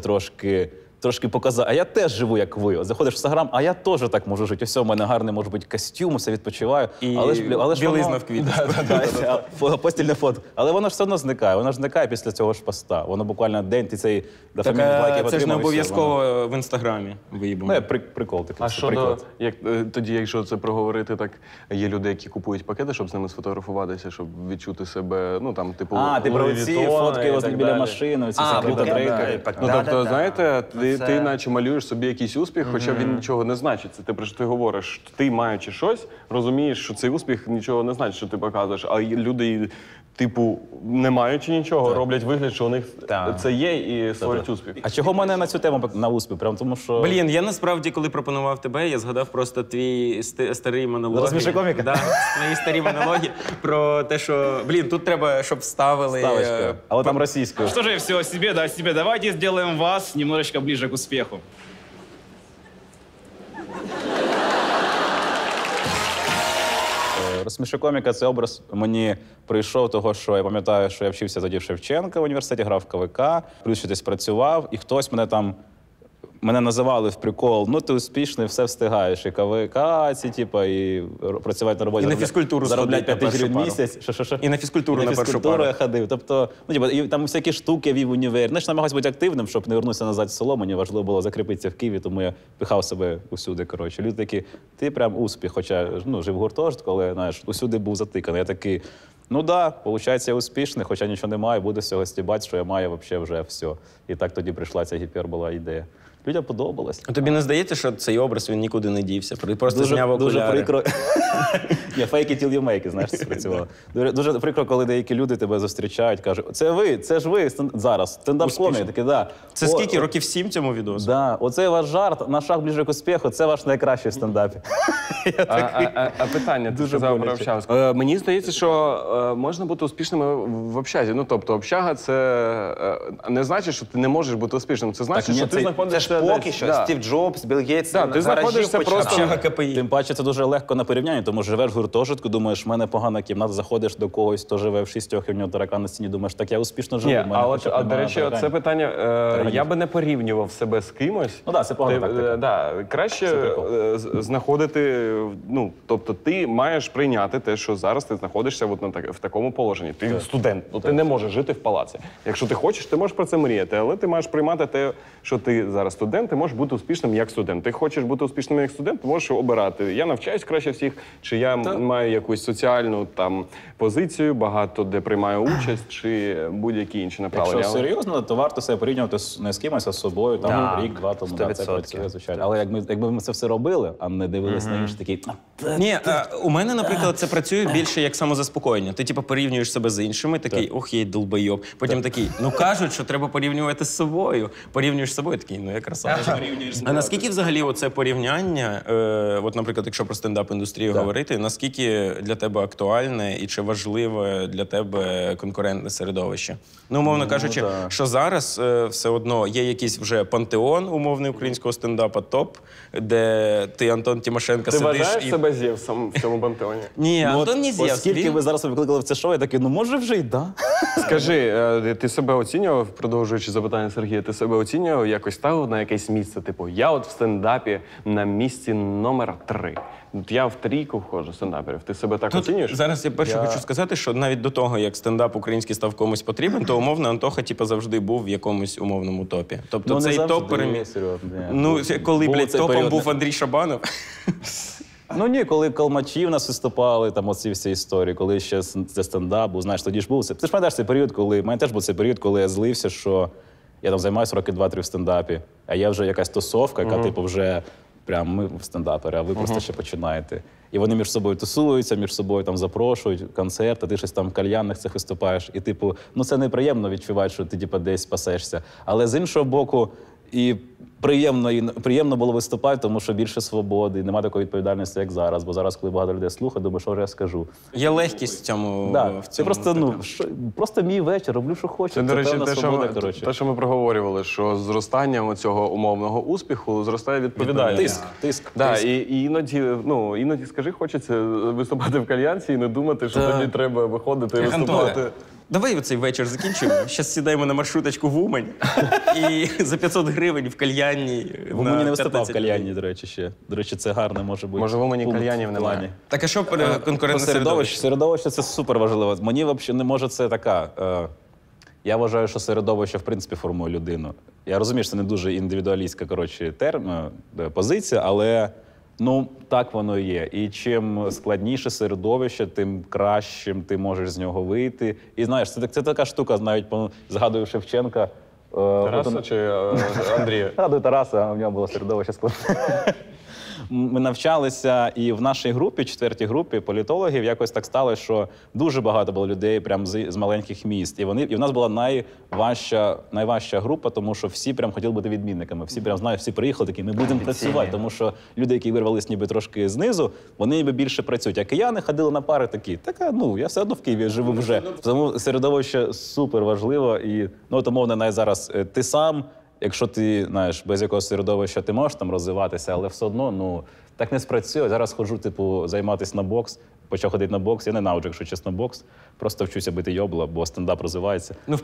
трошки показати. А я теж живу, як ви. От заходиш в Інстаграм, а я теж так можу жити. Ось у мене гарний може бути костюм, все відпочиваю. І але ж білизна воно- в квітах. Постільне фото. Але воно ж все одно зникає. Воно ж зникає після цього ж поста. Воно буквально день, ти цей Так, лайків це ж не отримав, і все, воно- обов'язково в Інстаграмі Ну, виїбано. я прикол такий. А це щодо, приклад. тоді, якщо це проговорити, так є люди, які купують пакети, щоб з ними сфотографуватися, щоб відчути себе, ну там, типу, А, ти про Louis ці Vuitton фотки і ось так біля далі. машини, ці А, секрети букет, дрейка. да. Ну, тобто, Да-да-да. знаєте, Ну, ти це- наче малюєш собі якийсь успіх, хоча він нічого не значить. Це ти про що ти говориш. Ти, маючи щось, розумієш, що цей успіх нічого не значить, що ти показуєш. А люди, типу, не маючи нічого, роблять вигляд, що у них Так. це є і створюють успіх. А чого мене на цю тему на успіх? Прям тому що. Блін, я насправді, коли пропонував тебе, я згадав просто твій старий монолог. Розсміши коміка? Да, твої старі монологи про те, що, блін, тут треба, щоб вставили... Ставочка. Але там російською. Что же я все о себе, да, о себе. Давайте сделаем вас немножечко ближе к успеху. Розсміши коміка, це образ мені прийшов того, що я пам'ятаю, що я вчився тоді в Шевченка в університеті, грав в КВК, плюс ще десь працював, і хтось мене називали в прикол, ну ти успішний, все встигаєш. І КВК, ці, типа, і працювати на роботі. І на фізкультуру заробляти сходити на 5 тисяч в першу пару. місяць. Що? І на фізкультуру І на першу фізкультуру пару. я ходив. Тобто, ну, типа, і там всякі штуки вів в універ. Знаєш, намагався бути активним, щоб не вернутися назад в село. Мені важливо було закріпитися в Києві, тому я пихав себе усюди. Коротше. Люди такі, ти прям успіх. Хоча жив в гуртожитку, але знаєш, усюди був затиканий. Я такий, ну да, виходить, я успішний, хоча нічого немає, буду з цього стібати, що я маю взагалі вже все. І так тоді прийшла ця гіпербола ідея. Людям подобалось. А тобі не здається, що цей образ він нікуди не дівся? Просто зняв Дуже окуляри. прикро. Я fake it till you make it, знаєш, це спрацювало. Дуже прикро, коли деякі люди тебе зустрічають, кажуть, це ж ви зараз, стендап-комік. Таке, да. Це скільки? Років 7 цьому відео? Да, оцей ваш жарт на шаг ближче к успіху, це ваш найкращий в стендапі. А питання, ти Дуже сказав про боляче. общагу. Мені здається, що можна бути успішними в общазі. Ну, тобто, общага — це не значить, що ти не можеш бути успішним. Це значить, ні, що ти це знаходишся Це ж поки десь. що. Да. Стів Джобс, Білл Гейтс. Да, ти знаходишся просто- Общага КПІ. Тим паче це дуже легко на порівняння, тому що живеш в гуртожитку, думаєш, в мене погана кімната, заходиш до когось, хто живе в 6, і в нього таракан на стіні, думаєш, так я успішно живу. Ні, в мене а хоча б до немає речі, тараканів. це питання, я би не порівнював себе з кимось. Ну да, це погана тактика. Да, краще прикол. знаходити, ну, тобто ти маєш прийняти те, що зараз ти знаходишся от в такому положенні. Ти студент, ну ти не можеш жити в палаці. Якщо ти хочеш, ти можеш про це мріяти, але ти маєш приймати те, що ти зараз студент, ти можеш бути успішним як студент. Ти хочеш бути успішним як студент, ти можеш обирати. Я навчаюсь краще всіх, чи я маю якусь соціальну там позицію, багато де приймаю участь, чи будь-які інші направлення. Якщо серйозно, то варто себе порівнювати не з кимось, а з собою, там Так, рік-два тому да, це 100%. працює, звичайно. Але якби ми це все робили, а не дивились на інші такі. Ні, у мене, наприклад, це працює більше як самозаспокоєння. Ти, типу, порівнюєш себе з іншими, такий, ох, я долбойоб. Потім такий, ну кажуть, що треба порівнювати з собою. Порівнюєш з собою, такий, ну якраз красавчик. А наскільки взагалі оце порівняння, от, наприклад, якщо про стендап-індустрію говорити, наскільки для тебе актуальне і чи важливе для тебе конкурентне середовище? Ну, умовно кажучи, що зараз все одно є якийсь вже пантеон умовний українського стендапа, топ, де ти, Антон Тимошенко, Ти сидиш вважаєш і... себе Зевсом в цьому пантеоні? Ні, Антон не Зевс. Оскільки ви зараз викликали в це шоу, я такий, ну може вже й да. Скажи, ти себе оцінював, продовжуючи запитання Сергія, ти себе оцінював, якось ставив на якесь місце? Типу, я от в стендапі на місці номер 3. От я в трійку входжу стендаперів. Ти себе так оцінюєш? Зараз я перше хочу сказати, що навіть до того, як стендап український став комусь потрібен, то умовно Антоха типу, завжди був в якомусь умовному топі. Тобто цей топ переміг. Ну, коли, Був блядь, цей топом період. був Андрій Шабанов. Ну ні, коли калмачі в нас виступали, там оці всі історії, коли ще це стендап був, знаєш, тоді ж був це. Ти ж пам'ятаєш цей період, коли в мене теж був цей період, коли я злився, що я там займаюся роки 2-3 в стендапі, а я вже якась тусовка, яка типу вже прям ми в стендапері, а ви просто ще починаєте. І вони між собою тусуються, між собою там запрошують концерт, а ти щось там в кальянних цих виступаєш. І типу, ну це неприємно відчувати, що ти типу, десь спасешся. Але з іншого боку, і приємно було виступати, тому що більше свободи, і немає такої відповідальності, як зараз. Бо зараз, коли багато людей слухає, думаю, що ж я скажу. Є легкість в цьому. Да. Це просто, ну, просто мій вечір, роблю, що хочу. Це, до речі, певна те, свобода, що коротше. те, що ми проговорювали, що з зростанням цього умовного успіху зростає відповідальність. Тиск. Да, і іноді, скажи, хочеться виступати в кальянці і не думати, що тобі треба виходити і виступати. Антоне, давай оцей вечір закінчимо. Зараз сідаємо на маршруточку в Умань і за 500 гривень в кальянні. В Умані не виступав в кальянні, до речі, ще. До речі, це гарне може бути. Може, в Умані пункт кальянів в немає? плані. Так а що конкурентне середовище? Середовище – це супер важливо. Мені взагалі не може це така. Я вважаю, що середовище, в принципі, формує людину. Я розумію, що це не дуже індивідуалістська, коротше, позиція, але ну, так воно і є. І чим складніше середовище, тим кращим ти можеш з нього вийти. І знаєш, це така штука, навіть згадую Шевченка. Тараса чи Андрія? Згадую Тараса, а в нього було середовище складне. Ми навчалися, і в нашій групі, 4-й групі політологів, якось так сталося, що дуже багато було людей прям з маленьких міст. І в нас була найважча група, тому що всі прям хотіли бути відмінниками. Всі прям знають, всі приїхали такі, ми будемо працювати, тому що люди, які вирвались ніби трошки знизу, вони ніби більше працюють. А кияни ходили на пари такі, я все одно в Києві живу вже. Тому середовище супер важливо. І, от умовно, навіть зараз ти сам, якщо ти, знаєш, без якогось середовища ти можеш там розвиватися, але все одно, так не спрацює. Зараз ходжу, займатися на бокс, почав ходити на бокс. Я ненавиджу, якщо чесно, бокс. Просто вчуся бити йобла, бо стендап розвивається. Ну, в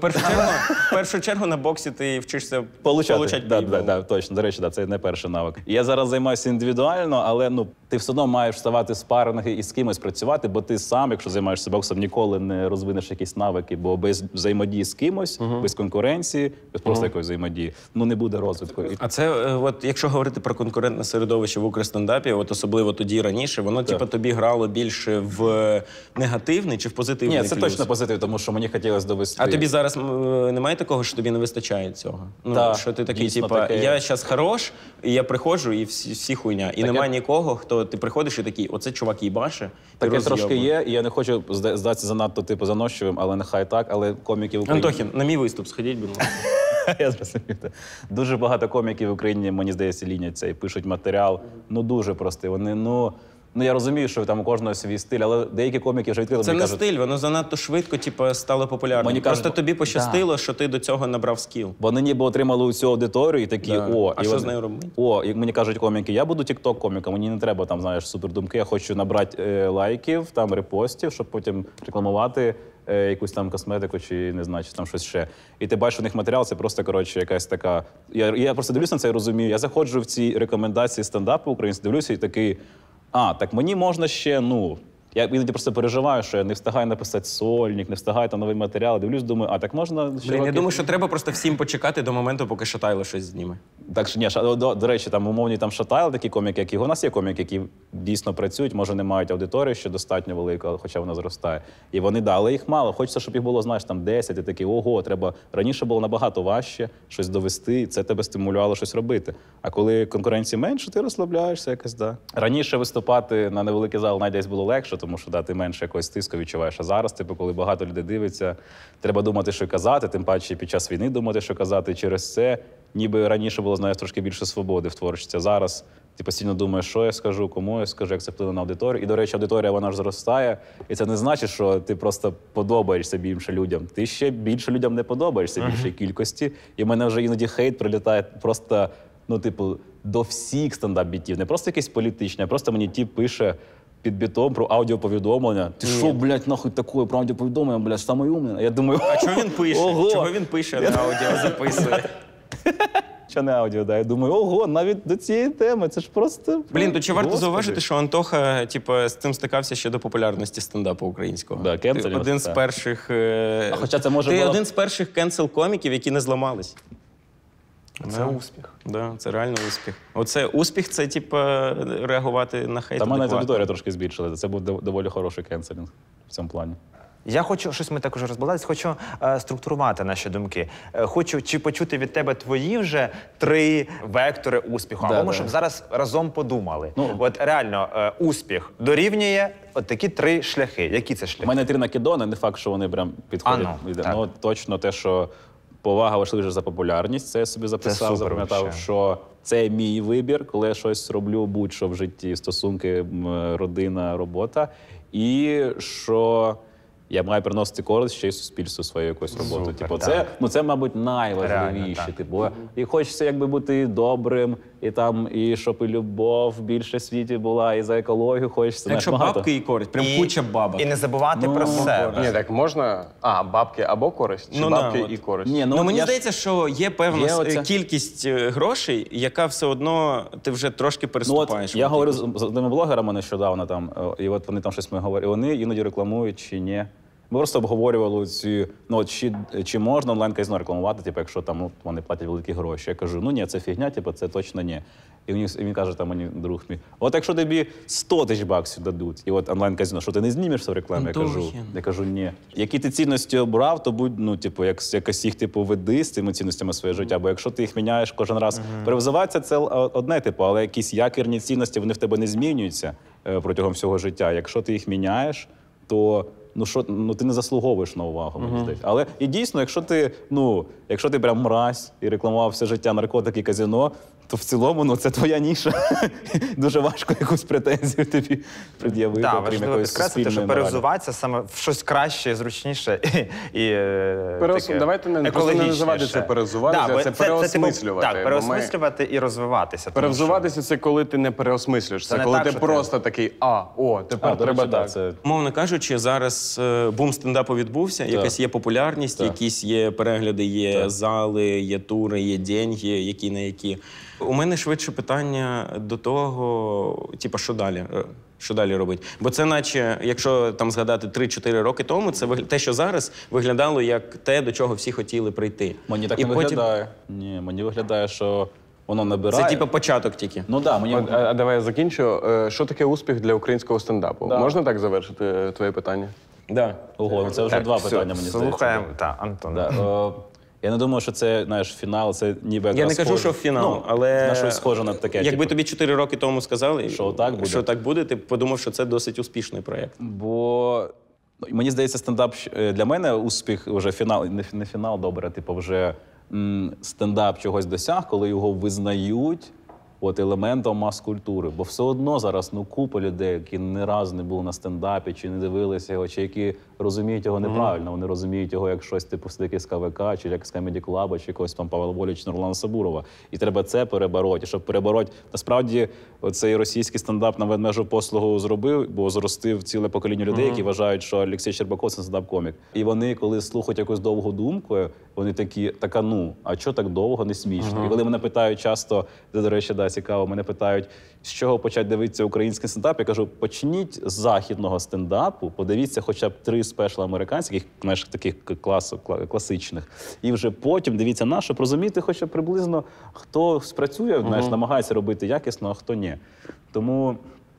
першу чергу на боксі ти вчишся получати бейбол. Да, точно. До речі, це не перший навик. Я зараз займаюся індивідуально, але ти все одно маєш вставати з спарринги і з кимось працювати, бо ти сам, якщо займаєшся боксом, ніколи не розвинеш якісь навики, бо без взаємодії з кимось, без конкуренції, без просто якоїсь взаємодії, не буде розвитку. А це, от, якщо говорити про конкурентне середовище в укрстендапі, от особливо тоді раніше, воно тобі грало більше в негативний чи в позитивний Ні, це плюс? точно позитив, тому що мені хотілося довести. А тобі зараз немає такого, що тобі не вистачає цього? Що ти такий, я зараз хорош, і я приходжу, і всі хуйня. І немає нікого, хто ти приходиш і такий, оце чувак їбаше. Таке трошки є, і я не хочу здатися занадто заносчивим, але нехай так, але коміків в Україні... Антохін, на мій виступ сходіть, будь ласка. Я зрозумів. Дуже багато коміків в Україні, мені здається, ліняться і пишуть матеріал. Дуже простий. Вони, я розумію, що там у кожного свій стиль, але деякі коміки вже відкрили. Це не стиль, воно занадто швидко стало популярним. Мені Просто кажуть, тобі пощастило, що ти до цього набрав скіл. Вони ніби отримали цю аудиторію і такі, А що з нею робити? І мені кажуть коміки, я буду тік-ток-коміком, мені не треба там, знаєш, супердумки, я хочу набрати лайків, там репостів, щоб потім рекламувати якусь там косметику чи не знаю, чи там щось ще. І ти бачиш, у них матеріал, це просто, коротше, якась така... Я просто дивлюся на це і розумію. Я заходжу в ці рекомендації стендапу українського, дивлюся і такий, так мені можна ще, я іноді просто переживаю, що я не встигаю написати сольник, не встигаю там новий матеріал. Дивлюсь, думаю, так можна ще Я думаю, що треба просто всім почекати до моменту, поки Шатайло щось зніме. Так що, ні, до речі, там умовні там Шатайло, такі коміки, які у нас є коміки, які дійсно працюють, може не мають аудиторію, що достатньо велика, хоча вона зростає. І вони дали їх мало. Хочеться, щоб їх було, знаєш, там 10, і такий, треба. Раніше було набагато важче щось довести, і це тебе стимулювало щось робити. А коли конкуренції менше, ти розслабляєшся якось, да. Раніше виступати на невеликий зал навіть десь було легше, тому тому що ти менше якогось тиску відчуваєш. А зараз, коли багато людей дивиться, треба думати, що казати, тим паче під час війни думати, що казати. Через це ніби раніше було, трошки більше свободи в творчості. А зараз ти постійно думаєш, що я скажу, кому я скажу, як це вплине на аудиторію. І, до речі, аудиторія, вона ж зростає. І це не значить, що ти просто подобаєшся більше людям. Ти ще більше людям не подобаєшся, більшій кількості. І в мене вже іноді хейт прилітає просто, до всіх стендап-бітів. Не просто якийсь політичний, а просто мені тіп пише під бітом про аудіоповідомлення. Ти що, блядь, нахуй таке про аудіоповідомлення, блядь, самий умний? А я думаю, А чого він пише? Ого! Чого він пише, на аудіо записує? Що не аудіо, да. Я думаю, ого, навіть до цієї теми, це ж просто... Блін, то чи варто Господи. зауважити, що Антоха, з цим стикався ще до популярності стендапу українського? Да, Ти кенселінг, один з так. перших... А хоча це може Ти було... один з перших кенсел-коміків, які не зламались. Це успіх. Да, це реально успіх. Оце успіх, це реагувати на хейт. Та в мене адекватно. аудиторія трошки збільшила. Це був доволі хороший кенселінг в цьому плані. Я хочу, щось ми також розбалались, хочу структурувати наші думки. Хочу чи почути від тебе твої вже 3 вектори успіху, Да, або да. щоб зараз разом подумали. От реально, успіх дорівнює от такі 3 шляхи. Які це У шляхи? мене 3 накидони, не факт, що вони прям підходять. так. Ну, точно те, що повага важливіша за популярність, це я собі записав, супер запам'ятав, вообще. що це мій вибір, коли я щось роблю, будь-що в житті, стосунки, родина, робота. І що я маю приносити користь ще й суспільству своєю якоюсь роботою. Супер, Це, мабуть, найважливіше. Реально, І хочеться бути добрим, і щоб і любов більше в світі була, і за екологію хочеться. Якщо багато. бабки і користь, прям куча бабок. І не забувати про себе. Ні, так можна... бабки або користь, чи Ну, бабки да, от. і користь? Ні, Мені я ж- здається, що є певна Є оця- кількість грошей, яка все одно ти вже трошки переступаєш. Я говорю з одними блогерами нещодавно, і от вони там щось ми говорили. Вони іноді рекламують чи ні. Ми просто обговорювали чи можна онлайн-казино рекламувати, якщо там вони платять великі гроші. Я кажу, ні, це фігня, це точно ні. І він каже, мені друг мій, от якщо тобі 100 тисяч баксів дадуть, і от онлайн-казино, що ти не знімешся в рекламі? Я кажу, ні. Які ти цінності обрав, то будь, якось їх веди з цими цінностями своє життя, бо якщо ти їх міняєш кожен раз, перевзиватися це одне, але якісь якірні цінності, вони в тебе не змінюються протягом всього життя. Якщо ти їх міняєш, то ти не заслуговуєш на увагу, мені здається. Але і дійсно, якщо ти прям мразь і рекламував все життя наркотики і казино, то в цілому це твоя ніша. Дуже важко якусь претензію тобі пред'явити. Так, крім важливо якоїсь підкреслити, що суспільної моралі. перевзуватися саме в щось краще, зручніше і Давайте не називати це перевзуватися, а це переосмислювати. Так, переосмислювати і розвиватися. Перевзуватися – це коли ти не переосмислюєш. Це не коли так, ти що просто такий, тепер до треба речі, так. це Мовно кажучи, зараз бум стендапу відбувся, якась є популярність, якісь є перегляди, є зали, є тури, є деньги, які на які. У мене швидше питання до того, що далі? Що далі робити? Бо це наче, якщо там згадати 3-4 роки тому, це те, що зараз виглядало як те, до чого всі хотіли прийти. мені так не виглядає. Ні, мені виглядає, що воно набирає. Це початок тільки. А давай я закінчу. Що таке успіх для українського стендапу? Можна так завершити твоє питання? Да. Ого, це вже 2 питання, мені здається. Слухаємо, Антон. Да. Я не думаю, що це, фінал, це ніби якраз Я не кажу, схоже. що в фінал, але на щось схоже на таке. Якби тобі 4 роки тому сказали, що так буде? ти б подумав, що це досить успішний проєкт. Бо мені здається, стендап для мене успіх вже фінал, не фінал, добре, вже стендап чогось досяг, коли його визнають елементом мас-культури. Бо все одно зараз купа людей, які ні разу не були на стендапі, чи не дивилися його, чи які розуміють його неправильно. Вони розуміють його як щось все-таки з КВК, чи як з Comedy Club, чи якогось там Павла Волі, чи Нурлана Сабурова. І треба це перебороти. І щоб перебороти, насправді, оцей російський стендап на ведмежу послугу зробив, бо зростив ціле покоління людей, які вважають, що Олексій Щербаков – це стендап-комік. І вони, коли слухають якусь довгу думку, вони такі, а чого так довго, не смішно? І коли мене питають часто, до речі, цікаво, мене питають, з чого почати дивитися український стендап, я кажу, почніть з західного стендапу, подивіться хоча б 3 спешли американських, таких класичних, і вже потім дивіться наш, щоб розуміти хоча б приблизно, хто спрацює, намагається робити якісно, а хто ні. Тому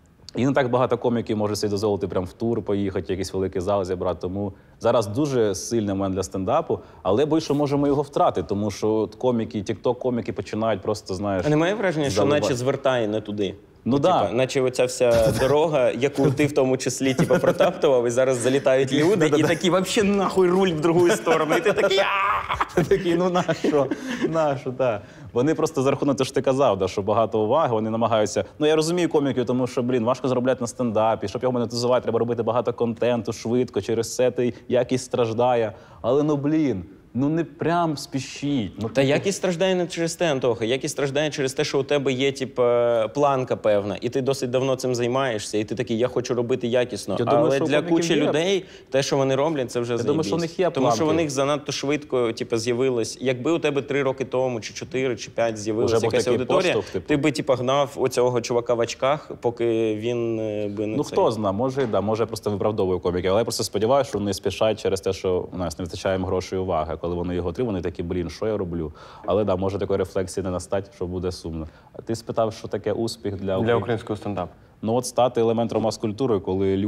і не так багато коміків може собі дозволити прям в тур поїхати, якийсь великий зал зібрати. Тому зараз дуже сильний момент для стендапу, але більше можемо його втратити, тому що коміки, тік-ток-коміки починають просто, А немає враження, що наче звертає не туди? Ну, Типа, да. наче оця вся дорога, яку ти в тому числі типа, протаптував, і зараз залітають люди, і такі, вообще нахуй руль в другу сторону. І ти такий, Такий, ну нащо, так. Вони просто за рахунок того, що ти казав, да, що багато уваги, вони намагаються. Ну я розумію коміків, тому що, важко заробляти на стендапі, щоб його монетизувати, треба робити багато контенту швидко, через це ти якість страждає. Але не прям спішіть. Та якість страждає не через те, Антоха. Якість страждає через те, що у тебе є планка певна, і ти досить давно цим займаєшся, і ти такий, я хочу робити якісно. Я думаю, але що у для коміків кучі є. людей те, що вони роблять, це вже заєбісь. думаю, що у них є Тому що планки. у них занадто швидко з'явилось. Якби у тебе 3 роки тому, чи 4, чи 5 з'явилася Уже був якась такий аудиторія, поштовх, ти би гнав оцього чувака в очках, поки він би не Хто знає, може, може просто виправдовує коміків. Але я просто сподіваюся, що вони спішать через те, що у нас не вистачає їм грошей і уваги. Коли вони його отримують, вони такі, що я роблю? Але може такої рефлексії не настати, що буде сумно. А ти спитав, що таке успіх для українського стендапу. Ну от стати елементом мас-культури,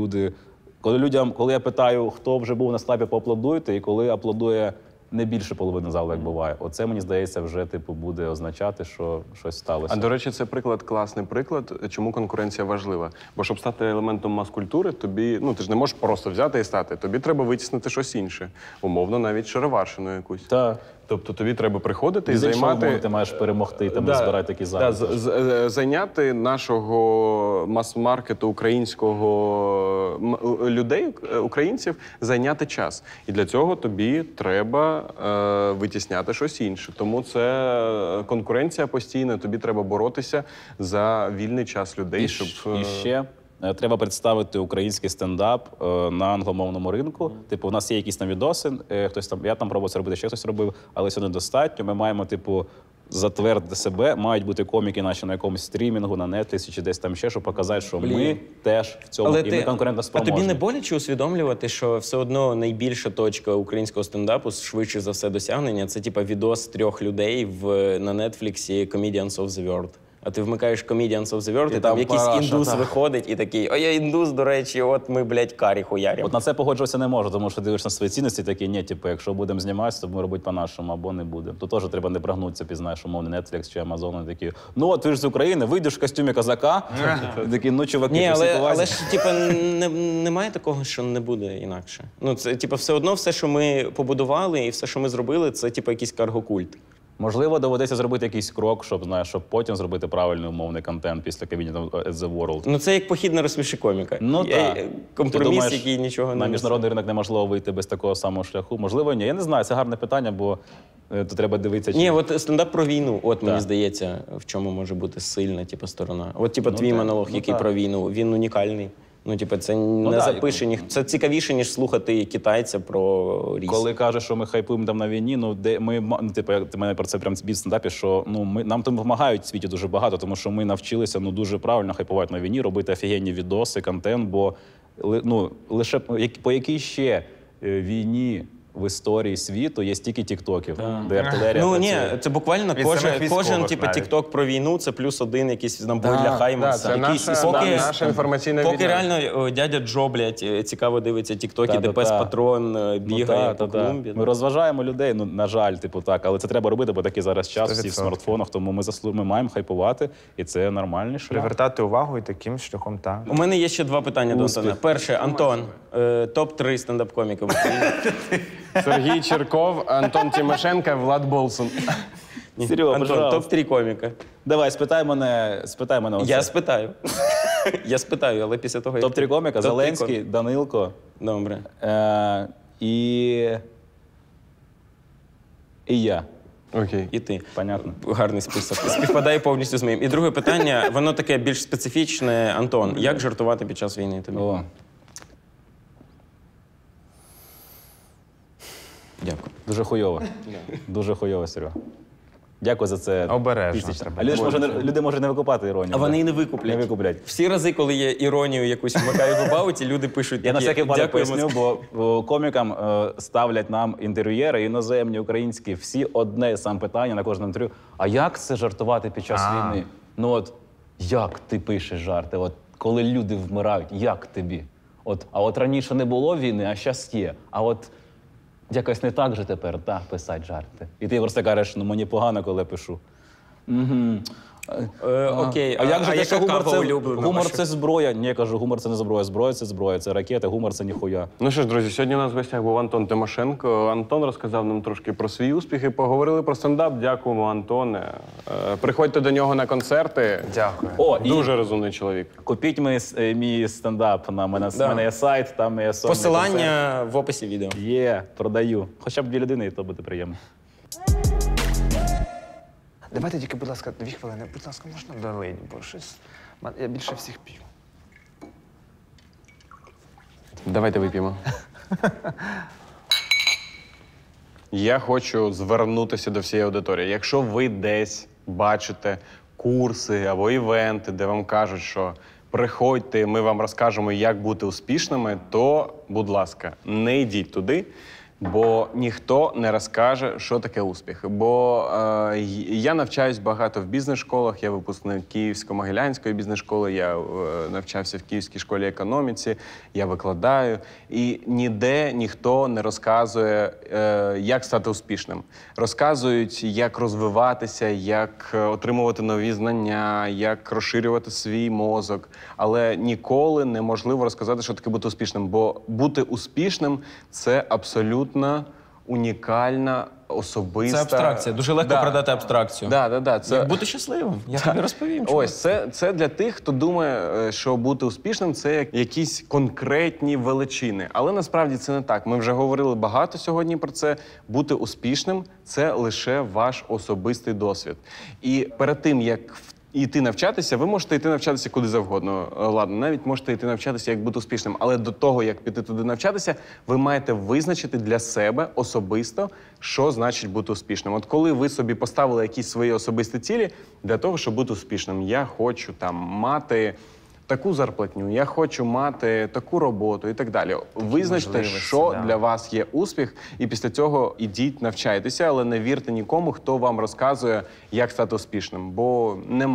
коли я питаю, хто вже був на стендапі, поаплодуйте, і коли аплодує не більше половини залу, як буває. Оце, мені здається, вже буде означати, що щось сталося. А до речі, це класний приклад, чому конкуренція важлива. Бо щоб стати елементом мас-культури, тобі, ти ж не можеш просто взяти і стати. Тобі треба витіснити щось інше. Умовно, навіть шароварщину якусь. Так. Тобто тобі треба приходити і З іншого займати... боку, ти маєш перемогти, там не збирати такі зали. Зайняти нашого мас-маркету українського людей, українців, зайняти час. І для цього тобі треба витісняти щось інше. Тому це конкуренція постійна, тобі треба боротися за вільний час людей, щоб... І ще треба представити український стендап на англомовному ринку. Типу, у нас є якісь там відоси, хтось там, я там пробував це робити, ще хтось робив, але це недостатньо. Ми маємо, затвердити себе, мають бути коміки наші на якомусь стрімінгу, на Netflix чи десь там ще, щоб показати, що ми теж в цьому, і ми конкурентно спроможні. А тобі не боляче усвідомлювати, що все одно найбільша точка українського стендапу, швидше за все досягнення, це відос 3 людей на Netflix Comedians of the World. А ти вмикаєш Comedians of the World, і там якийсь індус виходить і такий, я індус, до речі, от ми, карі хуяримо. От на це погоджуватися не можу, тому що дивишся на свої цінності, такі, ні, якщо будемо зніматися, то будемо робити по-нашому, або не будемо. То теж треба не прогнутися під, умовний Netflix чи Amazon, такі, от ви ж з України, вийдеш в костюмі козака, такі, чуваки, ні, але ж, немає такого, що не буде інакше. Це, все одно все, що ми побудували і все, що ми зробили, це, якийсь каргокульт. Можливо, доведеться зробити якийсь крок, щоб потім зробити правильний умовний контент після Comedians of the World. Це як похід на розсміши коміка. Так. Компроміс, думаєш, який нічого не на міжнародний ринок неможливо вийти без такого самого шляху. Можливо, ні. Я не знаю, це гарне питання, бо тут треба дивитися. Ні, стендап про війну. Мені здається, в чому може бути сильна сторона. Твій монолог, який про війну, він унікальний. Це не запише ніхто. Це цікавіше, ніж слухати китайця про ріс. Коли кажеш, що ми хайпуємо там на війні, ти мене про це прям збив в стендапі, що нам там допомагають в світі дуже багато, тому що ми навчилися дуже правильно хайпувати на війні, робити офігенні відоси, контент, бо лише по якій ще війні в історії світу є стільки тіктоків, де артилерія працює. Це буквально кожен тікток про війну, це +1 якийсь набор для Хаймарса. Це наша інформаційна війна. Поки реально дядя Джо, цікаво дивиться тіктоки, де пес-патрон бігає по клумбі. Ми розважаємо людей, на жаль, але це треба робити, бо такий зараз час, всі в смартфонах, тому ми маємо хайпувати, і це нормальний шлях. Привертати увагу і таким шляхом, так. У мене є ще 2 питання до Антона. Перше, Антон, топ-3 стендап-коміків в Україні. Сергій Черков, Антон Тимошенко, Влад Болсун. Серега, Антон, топ-3 коміка. Давай, спитай мене оце. Я спитаю, але після того, Топ-3 коміка, Зеленський, Данилко. Добре. І я. Окей. І ти. Понятно. Гарний список. Співпадає повністю з моїм. І друге питання, воно таке більш специфічне. Антон, як жартувати під час війни тобі? Дякую. Дуже хуйово. Дуже хуйово, Серега. Дякую за це. Обережно. А люди можуть не викупати іронію. А вони і не викуплять. Не викуплять. Всі рази, коли я іронію якусь вмикаю в абауті, люди пишуть. Я на всякий випадок «Дякуємо». поясню, бо комікам ставлять нам інтерв'єри, іноземні, українські, всі одне саме питання на кожному інтерв'ю. А як це жартувати під час війни? Як ти пишеш жарти? Коли люди вмирають, як тобі? А от раніше не було війни, а зараз є. Якось не так же тепер, писати жарти. І ти просто кажеш, мені погано, коли пишу. Окей, А як же те, що яка гумор кава це, улюблена гумор ваша? це зброя? Ні, кажу, гумор це не зброя. Зброя це ракети, гумор це ніхуя. Ну що ж, друзі, сьогодні у нас в гостях був Антон Тимошенко. Антон розказав нам трошки про свій успіх і поговорили про стендап. Дякуємо, Антоне. Приходьте до нього на концерти. Дякую. О, і Дуже розумний чоловік. купіть мій стендап. В мене є сайт, там є сольний Посилання в описі відео. концерт. Є, продаю. Хоча б 2 людини, і то буде приємно. Давайте тільки, будь ласка, 2 хвилини. Будь ласка, можна долить, бо щось... Я більше всіх п'ю. Давайте вип'ємо. Я хочу звернутися до всієї аудиторії. Якщо ви десь бачите курси або івенти, де вам кажуть, що приходьте, ми вам розкажемо, як бути успішними, то, будь ласка, не йдіть туди, бо ніхто не розкаже, що таке успіх. Бо я навчаюсь багато в бізнес-школах, я випускник Київсько-Могилянської бізнес-школи, я навчався в Київській школі економіці, я викладаю. І ніде ніхто не розказує, як стати успішним. Розказують, як розвиватися, як отримувати нові знання, як розширювати свій мозок. Але ніколи неможливо розказати, що таке бути успішним. Бо бути успішним – це абсолютно унікальна, особиста... Це абстракція. Дуже легко продати абстракцію. Да. Це... Як бути щасливим. Я тобі розповім. чувак. Ось, це для тих, хто думає, що бути успішним – це якісь конкретні величини. Але насправді це не так. Ми вже говорили багато сьогодні про це. Бути успішним – це лише ваш особистий досвід. І перед тим, як йти навчатися, ви можете йти навчатися куди завгодно. Ладно, навіть можете йти навчатися, як бути успішним. Але до того, як піти туди навчатися, ви маєте визначити для себе особисто, що значить бути успішним. От коли ви собі поставили якісь свої особисті цілі для того, щоб бути успішним. Я хочу там мати таку зарплатню, я хочу мати таку роботу і так далі. Визначте, що для вас є успіх, і після цього ідіть, навчайтеся, але не вірте нікому, хто вам розказує, як стати успішним, бо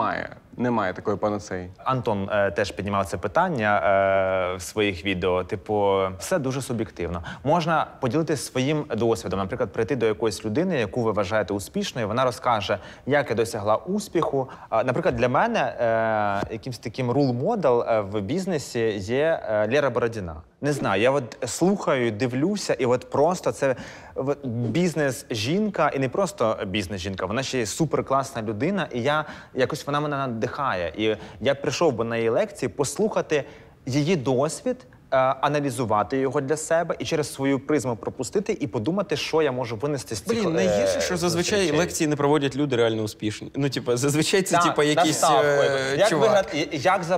немає такої панацеї. Антон теж піднімав це питання в своїх відео. Типу, все дуже суб'єктивно. Можна поділитися своїм досвідом. Наприклад, прийти до якоїсь людини, яку ви вважаєте успішною, вона розкаже, як я досягла успіху. Наприклад, для мене якимсь таким рул-модел в бізнесі є Лера Бородіна. Не знаю, я от слухаю, дивлюся, і от просто це бізнес-жінка, і не просто бізнес-жінка, вона ще й суперкласна людина, і якось вона мене надихає. І я прийшов би на її лекції послухати її досвід, аналізувати його для себе і через свою призму пропустити і подумати, що я можу винести з цих Блін, найгірше, що зазвичай зустрічей. лекції не проводять люди реально успішні. Ну, типу, зазвичай це якийсь як чувак. виграти,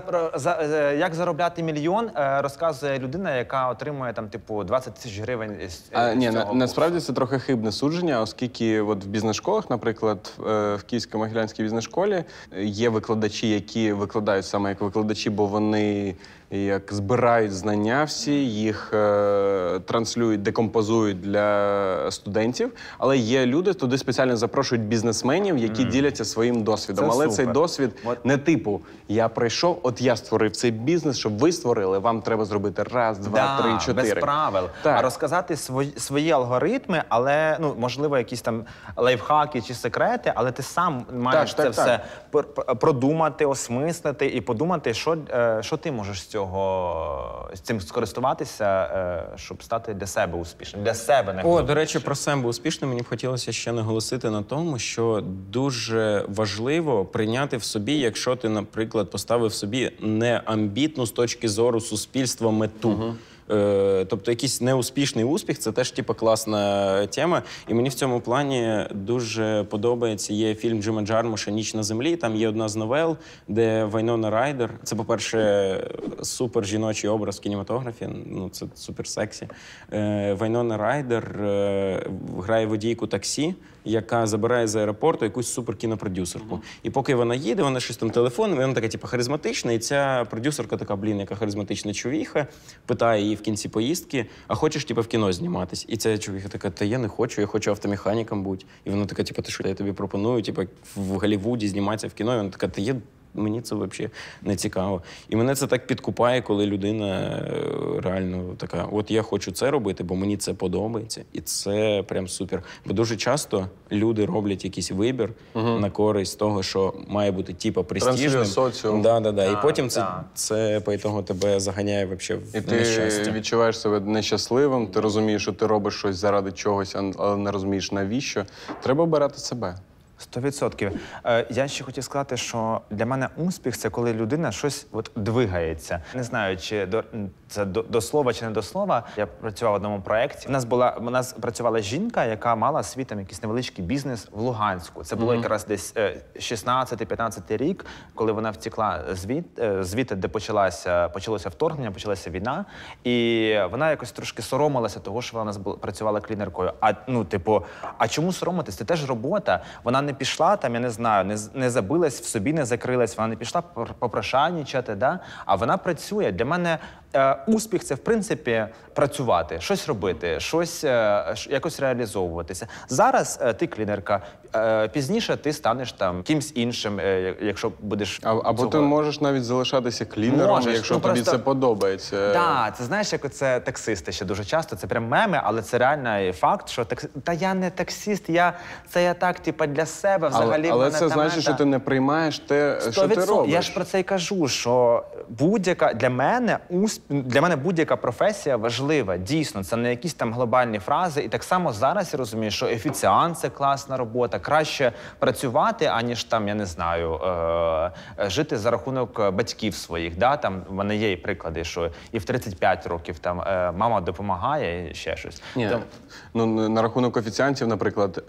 як заробляти мільйон, розказує людина, яка отримує там, типу, 20 тисяч гривень з Ні, цього насправді це трохи хибне судження, оскільки от в бізнес-школах, наприклад, в Київсько-Могилянській бізнес-школі є викладачі, які викладають саме як викладачі, бо вони як збирають знання всі, їх транслюють, декомпозують для студентів. Але є люди, туди спеціально запрошують бізнесменів, які діляться своїм досвідом. Це Але супер. цей досвід не типу, я прийшов, от я створив цей бізнес, щоб ви створили, вам треба зробити раз, два, три, чотири. Без правил. Так. А розказати свої алгоритми, але, ну, можливо, якісь там лайфхаки чи секрети, але ти сам маєш Так, це так, все продумати, осмислити і подумати, що ти можеш з цим скористуватися, щоб стати для себе успішним. Для себе не До речі, про себе успішним мені б хотілося ще наголосити на тому, що дуже важливо прийняти в собі, якщо ти, наприклад, поставив собі неамбітну з точки зору суспільства мету. Тобто якийсь неуспішний успіх – це теж типу, класна тема. І мені в цьому плані дуже подобається, є фільм Джима Джармуша «Ніч на землі». Там є одна з новел, де Вайнона Райдер – це, по-перше, супер жіночий образ в кінематографі, ну це супер сексі. Вайнона Райдер грає водійку таксі, яка забирає з аеропорту якусь суперкінопродюсерку. І поки вона їде, вона щось там телефоном, і вона така, типу, харизматична, і ця продюсерка така, блін, яка харизматична чувіха, питає її в кінці поїздки, а хочеш, типу, в кіно зніматись? І ця чувіха така, та я не хочу, я хочу автомеханіком бути. І вона така, типу, ти що, я тобі пропоную, типу, в Голлівуді зніматися в кіно? І вона така, та я мені це взагалі не цікаво. І мене це так підкупає, коли людина реально така, от я хочу це робити, бо мені це подобається. І це прям супер. Бо дуже часто люди роблять якийсь вибір на користь того, що має бути типа престижним. Транслює соціум. Да. І потім це по ітогу тебе заганяє вообще в І ти нещастя. відчуваєш себе нещасливим, ти розумієш, що ти робиш щось заради чогось, але не розумієш навіщо. Треба обирати себе. 100%. Я ще хотів сказати, що для мене успіх – це коли людина щось двигається. Не знаю, чи це до слова чи не до слова. Я працював в одному проєкті. У нас працювала жінка, яка мала свій там якийсь невеличкий бізнес в Луганську. Це було якраз десь 16-15 рік, коли вона втекла звідти, де почалося вторгнення, почалася війна. І вона якось трошки соромилася того, що вона у нас працювала клінеркою. А чому соромитись? Це теж робота. Вона не пішла там, я не знаю, не забилась, в собі не закрилась, вона не пішла попрошайничати, да? А вона працює. Для мене успіх – це, в принципі, працювати, щось робити, щось якось реалізовуватися. Зараз ти клінерка, пізніше ти станеш там кимсь іншим, якщо будеш Або ти можеш навіть залишатися клінером, якщо тобі це подобається. Так, це знаєш, як оце таксисти ще дуже часто, це прям меми, але це реальний факт, що та я не таксист, я так, для себе взагалі. Але це значить, що ти не приймаєш те, що ти робиш. Я ж про це й кажу, що для мене будь-яка професія важлива. Дійсно, це не якісь там глобальні фрази. І так само зараз я розумію, що офіціант – це класна робота. Краще працювати, аніж там, я не знаю, жити за рахунок батьків своїх. Да? Там в мене є і приклади, що і в 35 років там мама допомагає, і ще щось. Ні. На рахунок офіціантів, наприклад,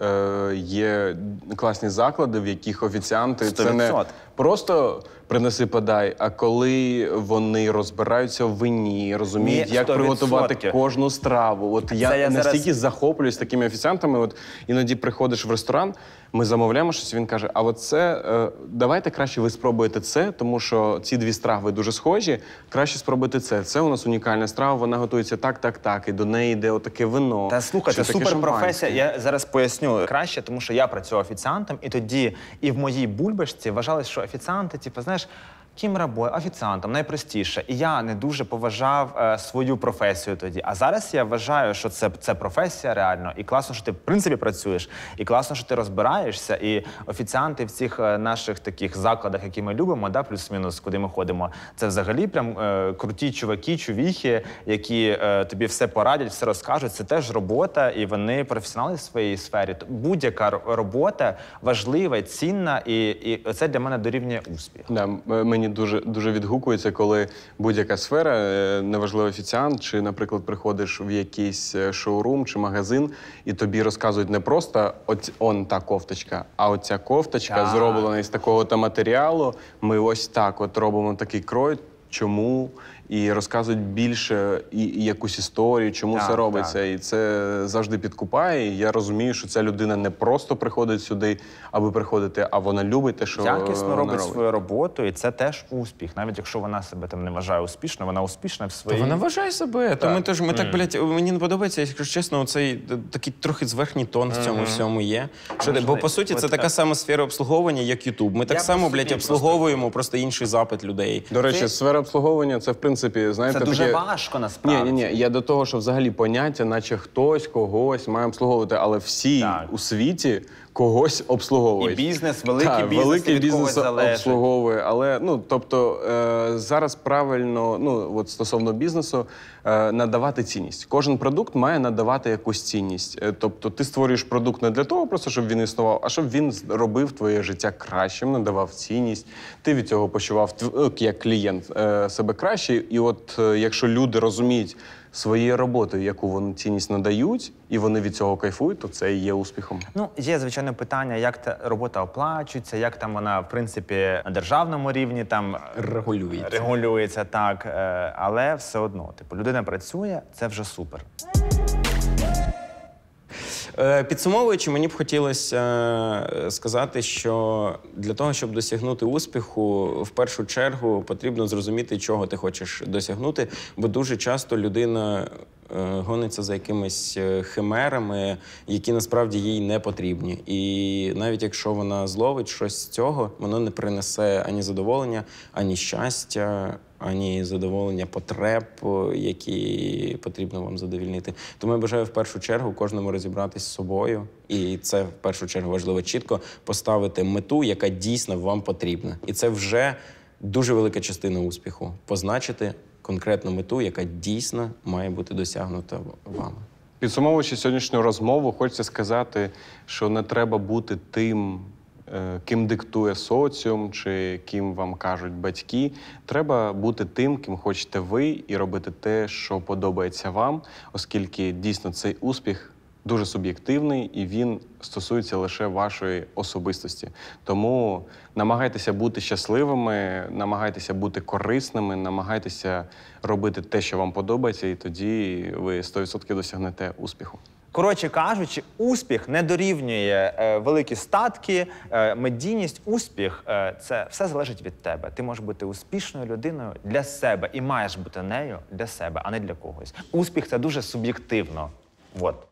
є класні заклади, в яких офіціанти 100%. це не просто принеси, подай, а коли вони розбираються в вині, розуміють, як 100%. приготувати кожну страву. От я настільки захоплююсь такими офіціантами, от іноді приходиш в ресторан, ми замовляємо щось, він каже, а от це, давайте краще ви спробуєте це, тому що ці дві страви дуже схожі, краще спробуйте це. Це у нас унікальна страва, вона готується так, і до неї йде отаке вино. Та слухай, це суперпрофесія. Я зараз поясню краще, тому що я працював офіціантом, і тоді і в моїй бульбашці вважалось, що офіціанти, знаєш, ким працює? Офіціантом, найпростіше. І я не дуже поважав свою професію тоді. А зараз я вважаю, що це професія реально. І класно, що ти в принципі працюєш. І класно, що ти розбираєшся. І офіціанти в цих наших таких закладах, які ми любимо, да, плюс-мінус, куди ми ходимо, це взагалі прям круті чуваки, чувіхи, які тобі все порадять, все розкажуть. Це теж робота, і вони професіонали в своїй сфері. Будь-яка робота важлива, цінна, і це для мене дорівнює успіх. Да, мені дуже відгукується, коли будь-яка сфера, неважливо офіціант, чи, наприклад, приходиш в якийсь шоурум чи магазин, і тобі розказують не просто та кофточка, а оця кофточка зроблена із такого-то матеріалу, ми ось так от робимо такий крой, чому, і розказують більше і якусь історію, чому це робиться. І це завжди підкупає. І я розумію, що ця людина не просто приходить сюди, аби приходити, а вона любить те, що якісно робить свою роботу, і це теж успіх. Навіть якщо вона себе там не вважає успішною, вона успішна в своїй... Вона вважає себе. Мені не подобається, якщо чесно, оцей такий трохи зверхній тон в цьому всьому є. Бо, по суті, це така сама сфера обслуговування, як YouTube. Ми так само, обслуговуємо просто інший запит людей. До речі, сфера обслуговування – це, в принципі, знаєте, це дуже важко, насправді. Ні, я до того, що взагалі поняття, наче хтось когось має обслуговувати, але всі у світі когось обслуговують. І бізнес, великий бізнес обслуговує. Але, зараз правильно, стосовно бізнесу, надавати цінність. Кожен продукт має надавати якусь цінність. Тобто ти створюєш продукт не для того просто, щоб він існував, а щоб він робив твоє життя кращим, надавав цінність. Ти від цього почував, як клієнт, себе краще. І от якщо люди розуміють своєю роботою, яку вони цінність надають, і вони від цього кайфують, то це і є успіхом. Є, звичайно, питання, як та робота оплачується, як там вона, в принципі, на державному рівні там регулюється, так. Але все одно, людина працює, це вже супер. Підсумовуючи, мені б хотілося сказати, що для того, щоб досягнути успіху, в першу чергу потрібно зрозуміти, чого ти хочеш досягнути, бо дуже часто людина гониться за якимись химерами, які насправді їй не потрібні. І навіть якщо вона зловить щось з цього, воно не принесе ані задоволення, ані щастя, ані задоволення потреб, які потрібно вам задовільнити. Тому я бажаю в першу чергу кожному розібратись з собою. І це в першу чергу важливо чітко поставити мету, яка дійсно вам потрібна. І це вже дуже велика частина успіху – позначити конкретну мету, яка дійсно має бути досягнута вами. Підсумовуючи сьогоднішню розмову, хочеться сказати, що не треба бути тим, ким диктує соціум чи ким вам кажуть батьки. Треба бути тим, ким хочете ви, і робити те, що подобається вам, оскільки дійсно цей успіх дуже суб'єктивний і він стосується лише вашої особистості. Тому намагайтеся бути щасливими, намагайтеся бути корисними, намагайтеся робити те, що вам подобається, і тоді ви 100% досягнете успіху. Коротше кажучи, успіх не дорівнює великі статки, медійність. Успіх це все залежить від тебе. Ти можеш бути успішною людиною для себе і маєш бути нею для себе, а не для когось. Успіх це дуже суб'єктивно. Вот.